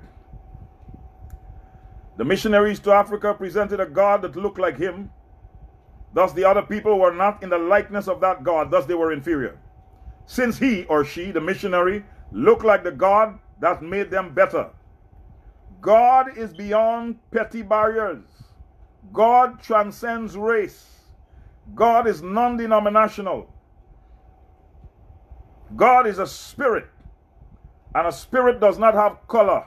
The missionaries to Africa presented a God that looked like him. Thus the other people were not in the likeness of that God. Thus they were inferior. Since he or she, the missionary, looked like the God, that made them better. God is beyond petty barriers. God transcends race. God is non-denominational. God is a spirit. And a spirit does not have color.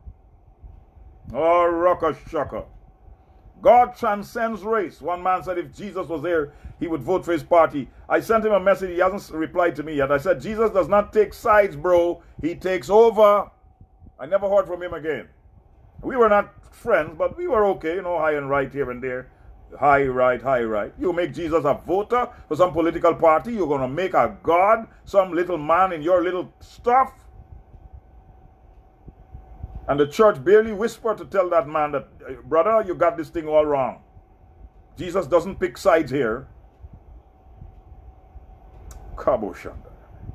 Oh, rocker shocker. God transcends race. One man said if Jesus was there, he would vote for his party. I sent him a message. He hasn't replied to me yet. I said, Jesus does not take sides, bro. He takes over. I never heard from him again. We were not friends, but we were okay, you know, high and right here and there. High right, high right. You make Jesus a voter for some political party. You're going to make a God, some little man in your little stuff. And the church barely whispered to tell that man that, brother, you got this thing all wrong. Jesus doesn't pick sides here. Cabo Shanda.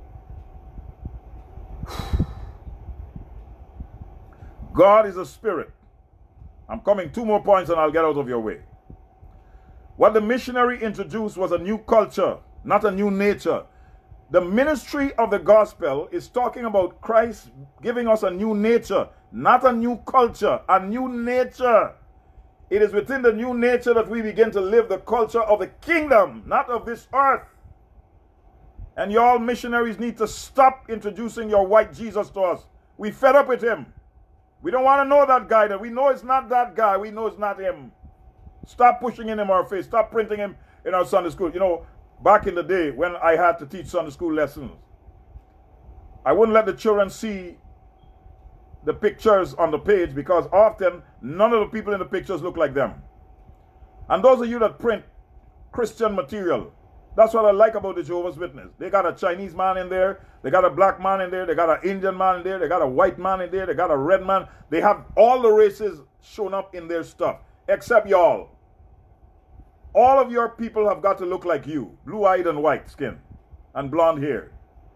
God is a spirit. I'm coming 2 more points and I'll get out of your way. What the missionary introduced was a new culture, not a new nature. The ministry of the gospel is talking about Christ giving us a new nature, not a new culture, a new nature. It is within the new nature that we begin to live the culture of the kingdom, not of this earth. And y'all missionaries need to stop introducing your white Jesus to us. We fed up with him. We don't want to know that guy. That we know it's not that guy. We know it's not him. Stop pushing him in our face. Stop printing him in our Sunday school. You know, back in the day when I had to teach Sunday school lessons, I wouldn't let the children see the pictures on the page because often none of the people in the pictures look like them. And those of you that print Christian material, that's what I like about the Jehovah's Witness. They got a Chinese man in there, they got a black man in there, they got an Indian man in there, they got a white man in there, they got a red man. They have all the races shown up in their stuff, except y'all. All of your people have got to look like you, blue-eyed and white skin and blonde hair.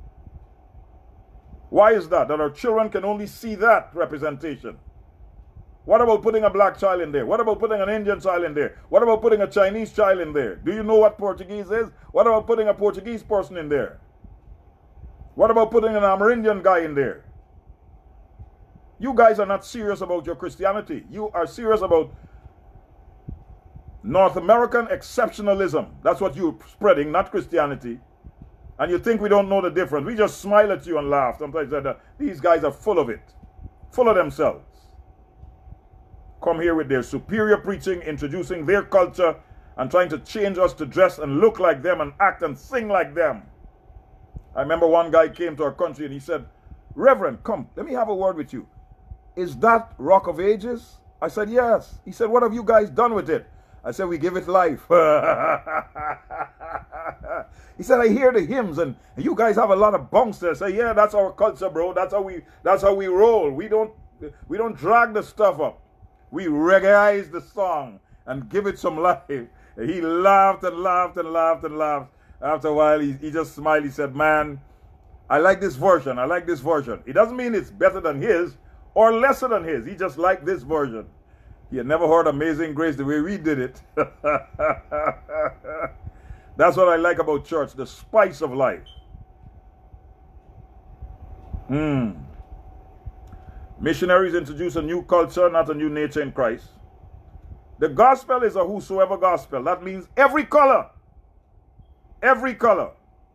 Why is that? That our children can only see that representation. What about putting a black child in there? What about putting an Indian child in there? What about putting a Chinese child in there? Do you know what Portuguese is? What about putting a Portuguese person in there? What about putting an Amerindian guy in there? You guys are not serious about your Christianity. You are serious about North American exceptionalism. That's what you're spreading, not Christianity. And you think we don't know the difference. We just smile at you and laugh. Sometimes these guys are full of it. Full of themselves. Come here with their superior preaching, introducing their culture, and trying to change us to dress and look like them and act and sing like them. I remember one guy came to our country and he said, Reverend, come, let me have a word with you. Is that Rock of Ages? I said, yes. He said, what have you guys done with it? I said, we give it life. He said, I hear the hymns and you guys have a lot of bunks there. I say, yeah, that's our culture, bro. That's how we roll. We don't drag the stuff up. We reggaeize the song and give it some life. And he laughed and laughed and laughed and laughed. After a while, he just smiled. He said, man, I like this version. I like this version. It doesn't mean it's better than his or lesser than his. He just liked this version. He had never heard Amazing Grace the way we did it. That's what I like about church, the spice of life. Missionaries introduce a new culture, not a new nature in Christ. The gospel is a whosoever gospel. That means every color. Every color.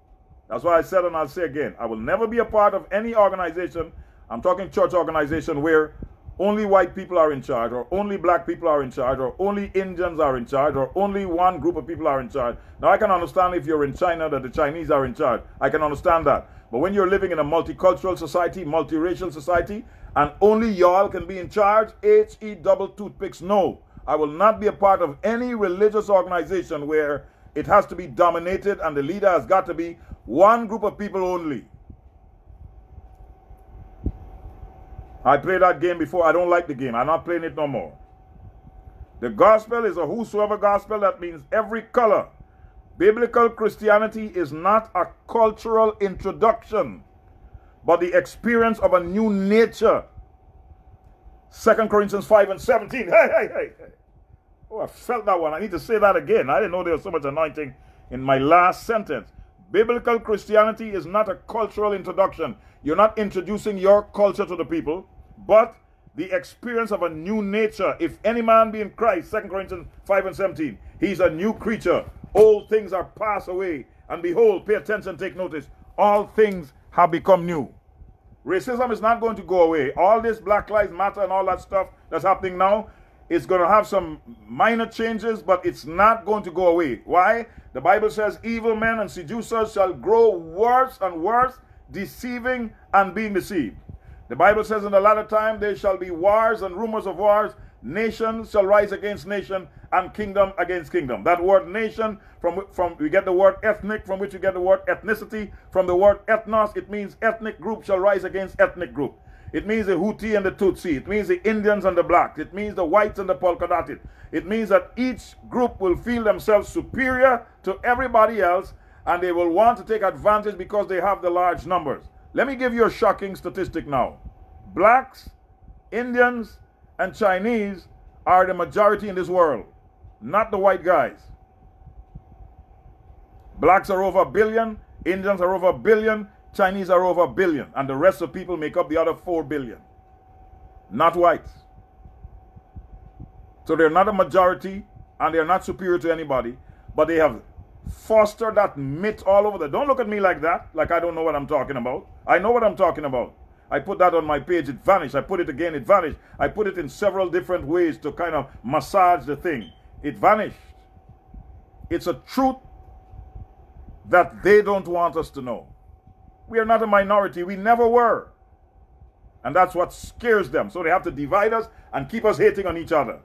That's why I said, and I'll say again, I will never be a part of any organization, I'm talking church organization, where only white people are in charge, or only black people are in charge, or only Indians are in charge, or only one group of people are in charge. Now, I can understand if you're in China that the Chinese are in charge. I can understand that. But when you're living in a multicultural society, multiracial society, and only y'all can be in charge, H-E double toothpicks, no. I will not be a part of any religious organization where it has to be dominated and the leader has got to be one group of people only. I played that game before. I don't like the game. I'm not playing it no more. The gospel is a whosoever gospel. That means every color. Biblical Christianity is not a cultural introduction, but the experience of a new nature. 2 Corinthians 5 and 17. Hey. Oh, I felt that one. I need to say that again. I didn't know there was so much anointing in my last sentence. Biblical Christianity is not a cultural introduction. You're not introducing your culture to the people, but the experience of a new nature. If any man be in Christ, 2 Corinthians 5 and 17, he's a new creature. Old things are passed away, and behold, pay attention, take notice, all things have become new. Racism is not going to go away. All this Black Lives Matter and all that stuff that's happening now, it's going to have some minor changes, but it's not going to go away. Why? The Bible says evil men and seducers shall grow worse and worse, deceiving and being deceived. The Bible says in the latter time there shall be wars and rumors of wars. Nations shall rise against nation and kingdom against kingdom. That word nation, from we get the word ethnic, from which we get the word ethnicity. From the word ethnos, it means ethnic group shall rise against ethnic group. It means the Hutu and the Tutsi. It means the Indians and the blacks. It means the whites and the polka dotted. It means that each group will feel themselves superior to everybody else, and they will want to take advantage because they have the large numbers. Let me give you a shocking statistic now. Blacks, Indians, and Chinese are the majority in this world, not the white guys. Blacks are over 1 billion, Indians are over 1 billion, Chinese are over 1 billion, and the rest of people make up the other 4 billion. Not whites. So they're not a majority, and they're not superior to anybody, but they have fostered that myth all over there. Don't look at me like that, like I don't know what I'm talking about. I know what I'm talking about. I put that on my page, it vanished. I put it again, it vanished. I put it in several different ways to kind of massage the thing. It vanished. It's a truth that they don't want us to know. We are not a minority. We never were. And that's what scares them. So they have to divide us and keep us hating on each other.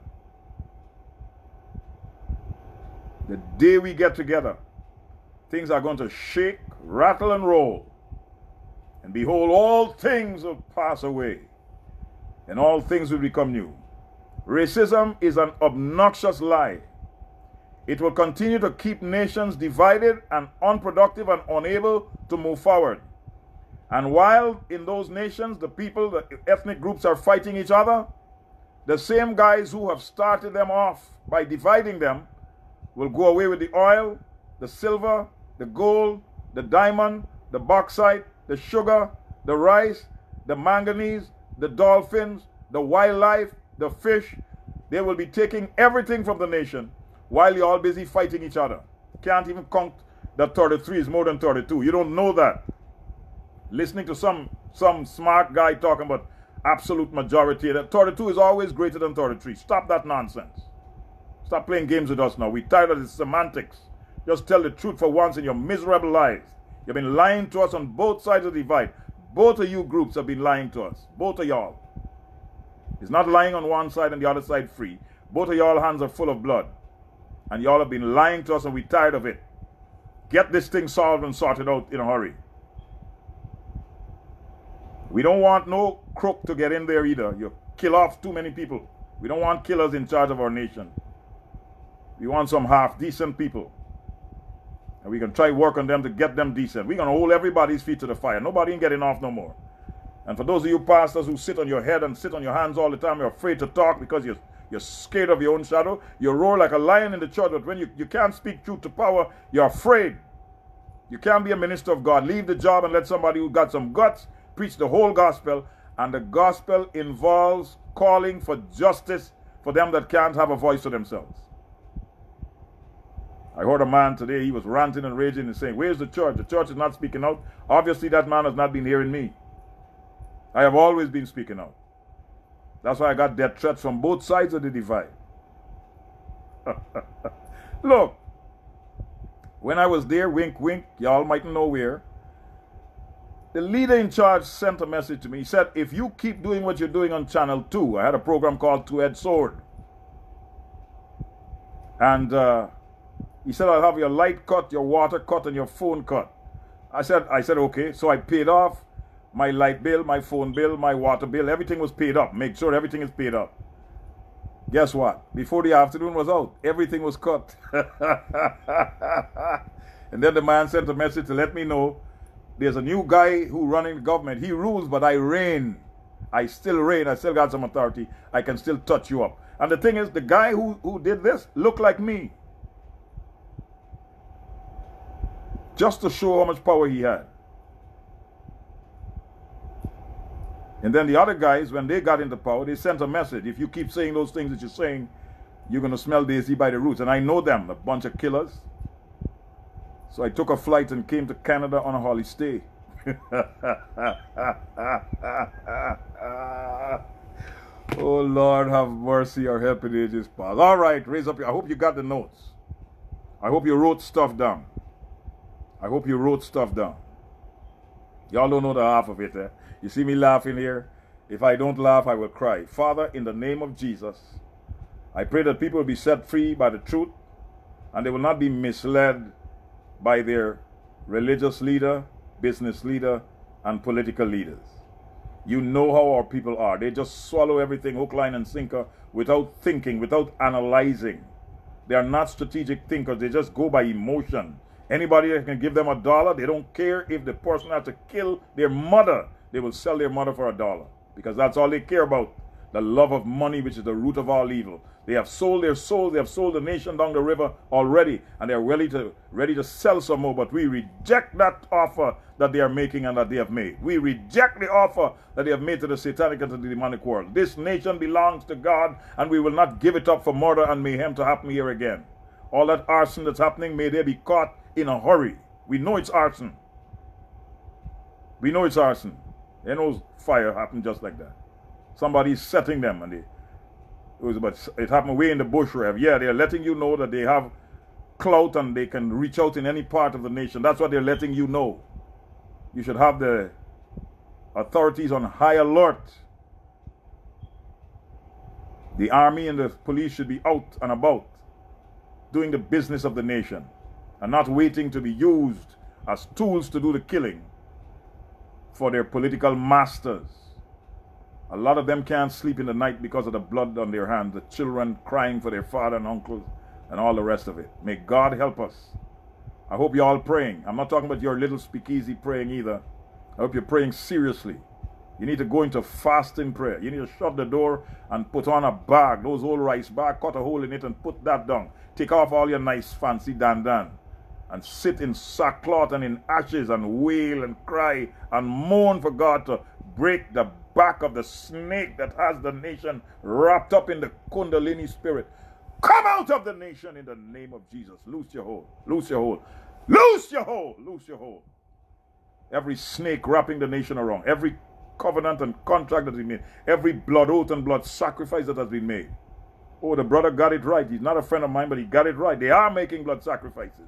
The day we get together, things are going to shake, rattle, and roll. And behold, all things will pass away, and all things will become new. Racism is an obnoxious lie. It will continue to keep nations divided and unproductive and unable to move forward. And while in those nations, the people, the ethnic groups are fighting each other, the same guys who have started them off by dividing them will go away with the oil, the silver, the gold, the diamond, the bauxite, the sugar, the rice, the manganese, the dolphins, the wildlife, the fish. They will be taking everything from the nation while you're all busy fighting each other. Can't even count that 33 is more than 32. You don't know that. Listening to some smart guy talking about absolute majority, that 32 is always greater than 33. Stop that nonsense. Stop playing games with us now. We're tired of the semantics. Just tell the truth for once in your miserable lives. You've been lying to us on both sides of the divide. Both of you groups have been lying to us. Both of y'all. It's not lying on one side and the other side free. Both of y'all hands are full of blood. And y'all have been lying to us and we're tired of it. Get this thing solved and sorted out in a hurry. We don't want no crook to get in there either. You kill off too many people. We don't want killers in charge of our nation. We want some half-decent people. And we can try work on them to get them decent. We're going to hold everybody's feet to the fire. Nobody ain't getting off no more. And for those of you pastors who sit on your head and sit on your hands all the time, you're afraid to talk because you're scared of your own shadow. You roar like a lion in the church, but when you can't speak truth to power, you're afraid. You can't be a minister of God. Leave the job and let somebody who got some guts preach the whole gospel. And the gospel involves calling for justice for them that can't have a voice for themselves. I heard a man today, he was ranting and raging and saying, where's the church? The church is not speaking out. Obviously, that man has not been hearing me. I have always been speaking out. That's why I got death threats from both sides of the divide. Look, when I was there, wink, wink, y'all mightn't know where, the leader in charge sent a message to me. He said, if you keep doing what you're doing on Channel 2, I had a program called Two-Edged Sword. And he said, I'll have your light cut, your water cut, and your phone cut. I said, okay. So I paid off my light bill, my phone bill, my water bill. Everything was paid up. Make sure everything is paid up. Guess what? Before the afternoon was out, everything was cut. And then the man sent a message to let me know there's a new guy who running the government. He rules, but I reign. I still reign. I still got some authority. I can still touch you up. And the thing is, the guy who did this looked like me. Just to show how much power he had. And then the other guys, when they got into power, they sent a message. If you keep saying those things that you're saying, you're going to smell Daisy by the roots. And I know them, a bunch of killers. So I took a flight and came to Canada on a holiday. Oh, Lord, have mercy, our helping ages past. All right, raise up your... I hope you got the notes. I hope you wrote stuff down. I hope you wrote stuff down. Y'all don't know the half of it, eh? You see me laughing here? If I don't laugh, I will cry. Father, in the name of Jesus, I pray that people will be set free by the truth and they will not be misled by their religious leader, business leader, and political leaders. You know how our people are. They just swallow everything hook, line, and sinker without thinking, without analyzing. They are not strategic thinkers. They just go by emotion. Anybody that can give them $1, they don't care if the person has to kill their mother. They will sell their mother for $1 because that's all they care about. The love of money, which is the root of all evil. They have sold their souls. They have sold the nation down the river already, and they're ready to sell some more. But we reject that offer that they are making and that they have made. We reject the offer that they have made to the satanic and to the demonic world. This nation belongs to God, and we will not give it up for murder and mayhem to happen here again. All that arson that's happening, may they be caught in a hurry. We know it's arson. We know it's arson. There knows fire happened just like that. Somebody's setting them, and it happened way in the bush rev. Yeah, they're letting you know that they have clout and they can reach out in any part of the nation. That's what they're letting you know. You should have the authorities on high alert. The army and the police should be out and about doing the business of the nation and not waiting to be used as tools to do the killing for their political masters. A lot of them can't sleep in the night because of the blood on their hands, the children crying for their father and uncles and all the rest of it. May God help us. I hope you're all praying. I'm not talking about your little speakeasy praying either. I hope you're praying seriously. You need to go into fasting prayer. You need to shut the door and put on a bag, those old rice bag, cut a hole in it and put that down. Take off all your nice fancy dandan and sit in sackcloth and in ashes and wail and cry and moan for God to break the back of the snake that has the nation wrapped up in the Kundalini spirit. Come out of the nation in the name of Jesus. Loose your hold. Loose your hold. Loose your hold. Loose your hold. Every snake wrapping the nation around. Every covenant and contract that has been made. Every blood oath and blood sacrifice that has been made. Oh, the brother got it right. He's not a friend of mine, but he got it right. They are making blood sacrifices.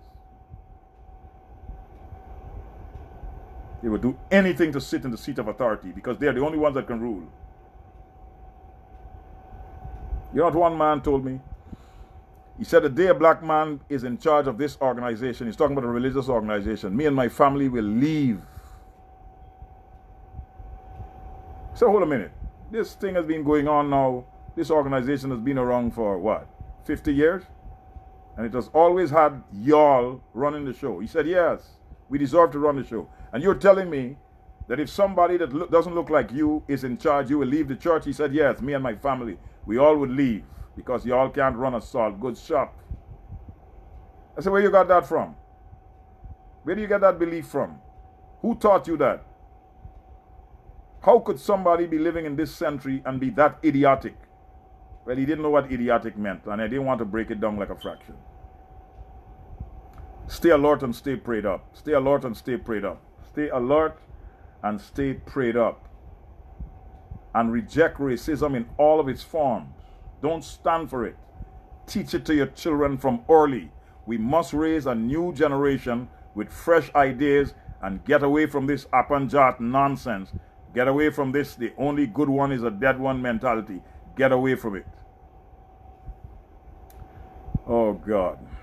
They will do anything to sit in the seat of authority because they are the only ones that can rule. You know what one man told me? He said the day a black man is in charge of this organization, he's talking about a religious organization, me and my family will leave. So hold a minute. This thing has been going on now. This organization has been around for what? 50 years? And it has always had y'all running the show. He said, yes, we deserve to run the show. And you're telling me that if somebody that doesn't look like you is in charge, you will leave the church? He said, yes, me and my family, we all would leave because y'all can't run a salt goods shop. I said, where you got that from? Where do you get that belief from? Who taught you that? How could somebody be living in this century and be that idiotic? Well, he didn't know what idiotic meant, and I didn't want to break it down like a fraction. Stay alert and stay prayed up. Stay alert and stay prayed up. Stay alert and stay prayed up. And reject racism in all of its forms. Don't stand for it. Teach it to your children from early. We must raise a new generation with fresh ideas and get away from this Apanjat nonsense. Get away from this, the only good one is a dead one mentality. Get away from it. Oh God.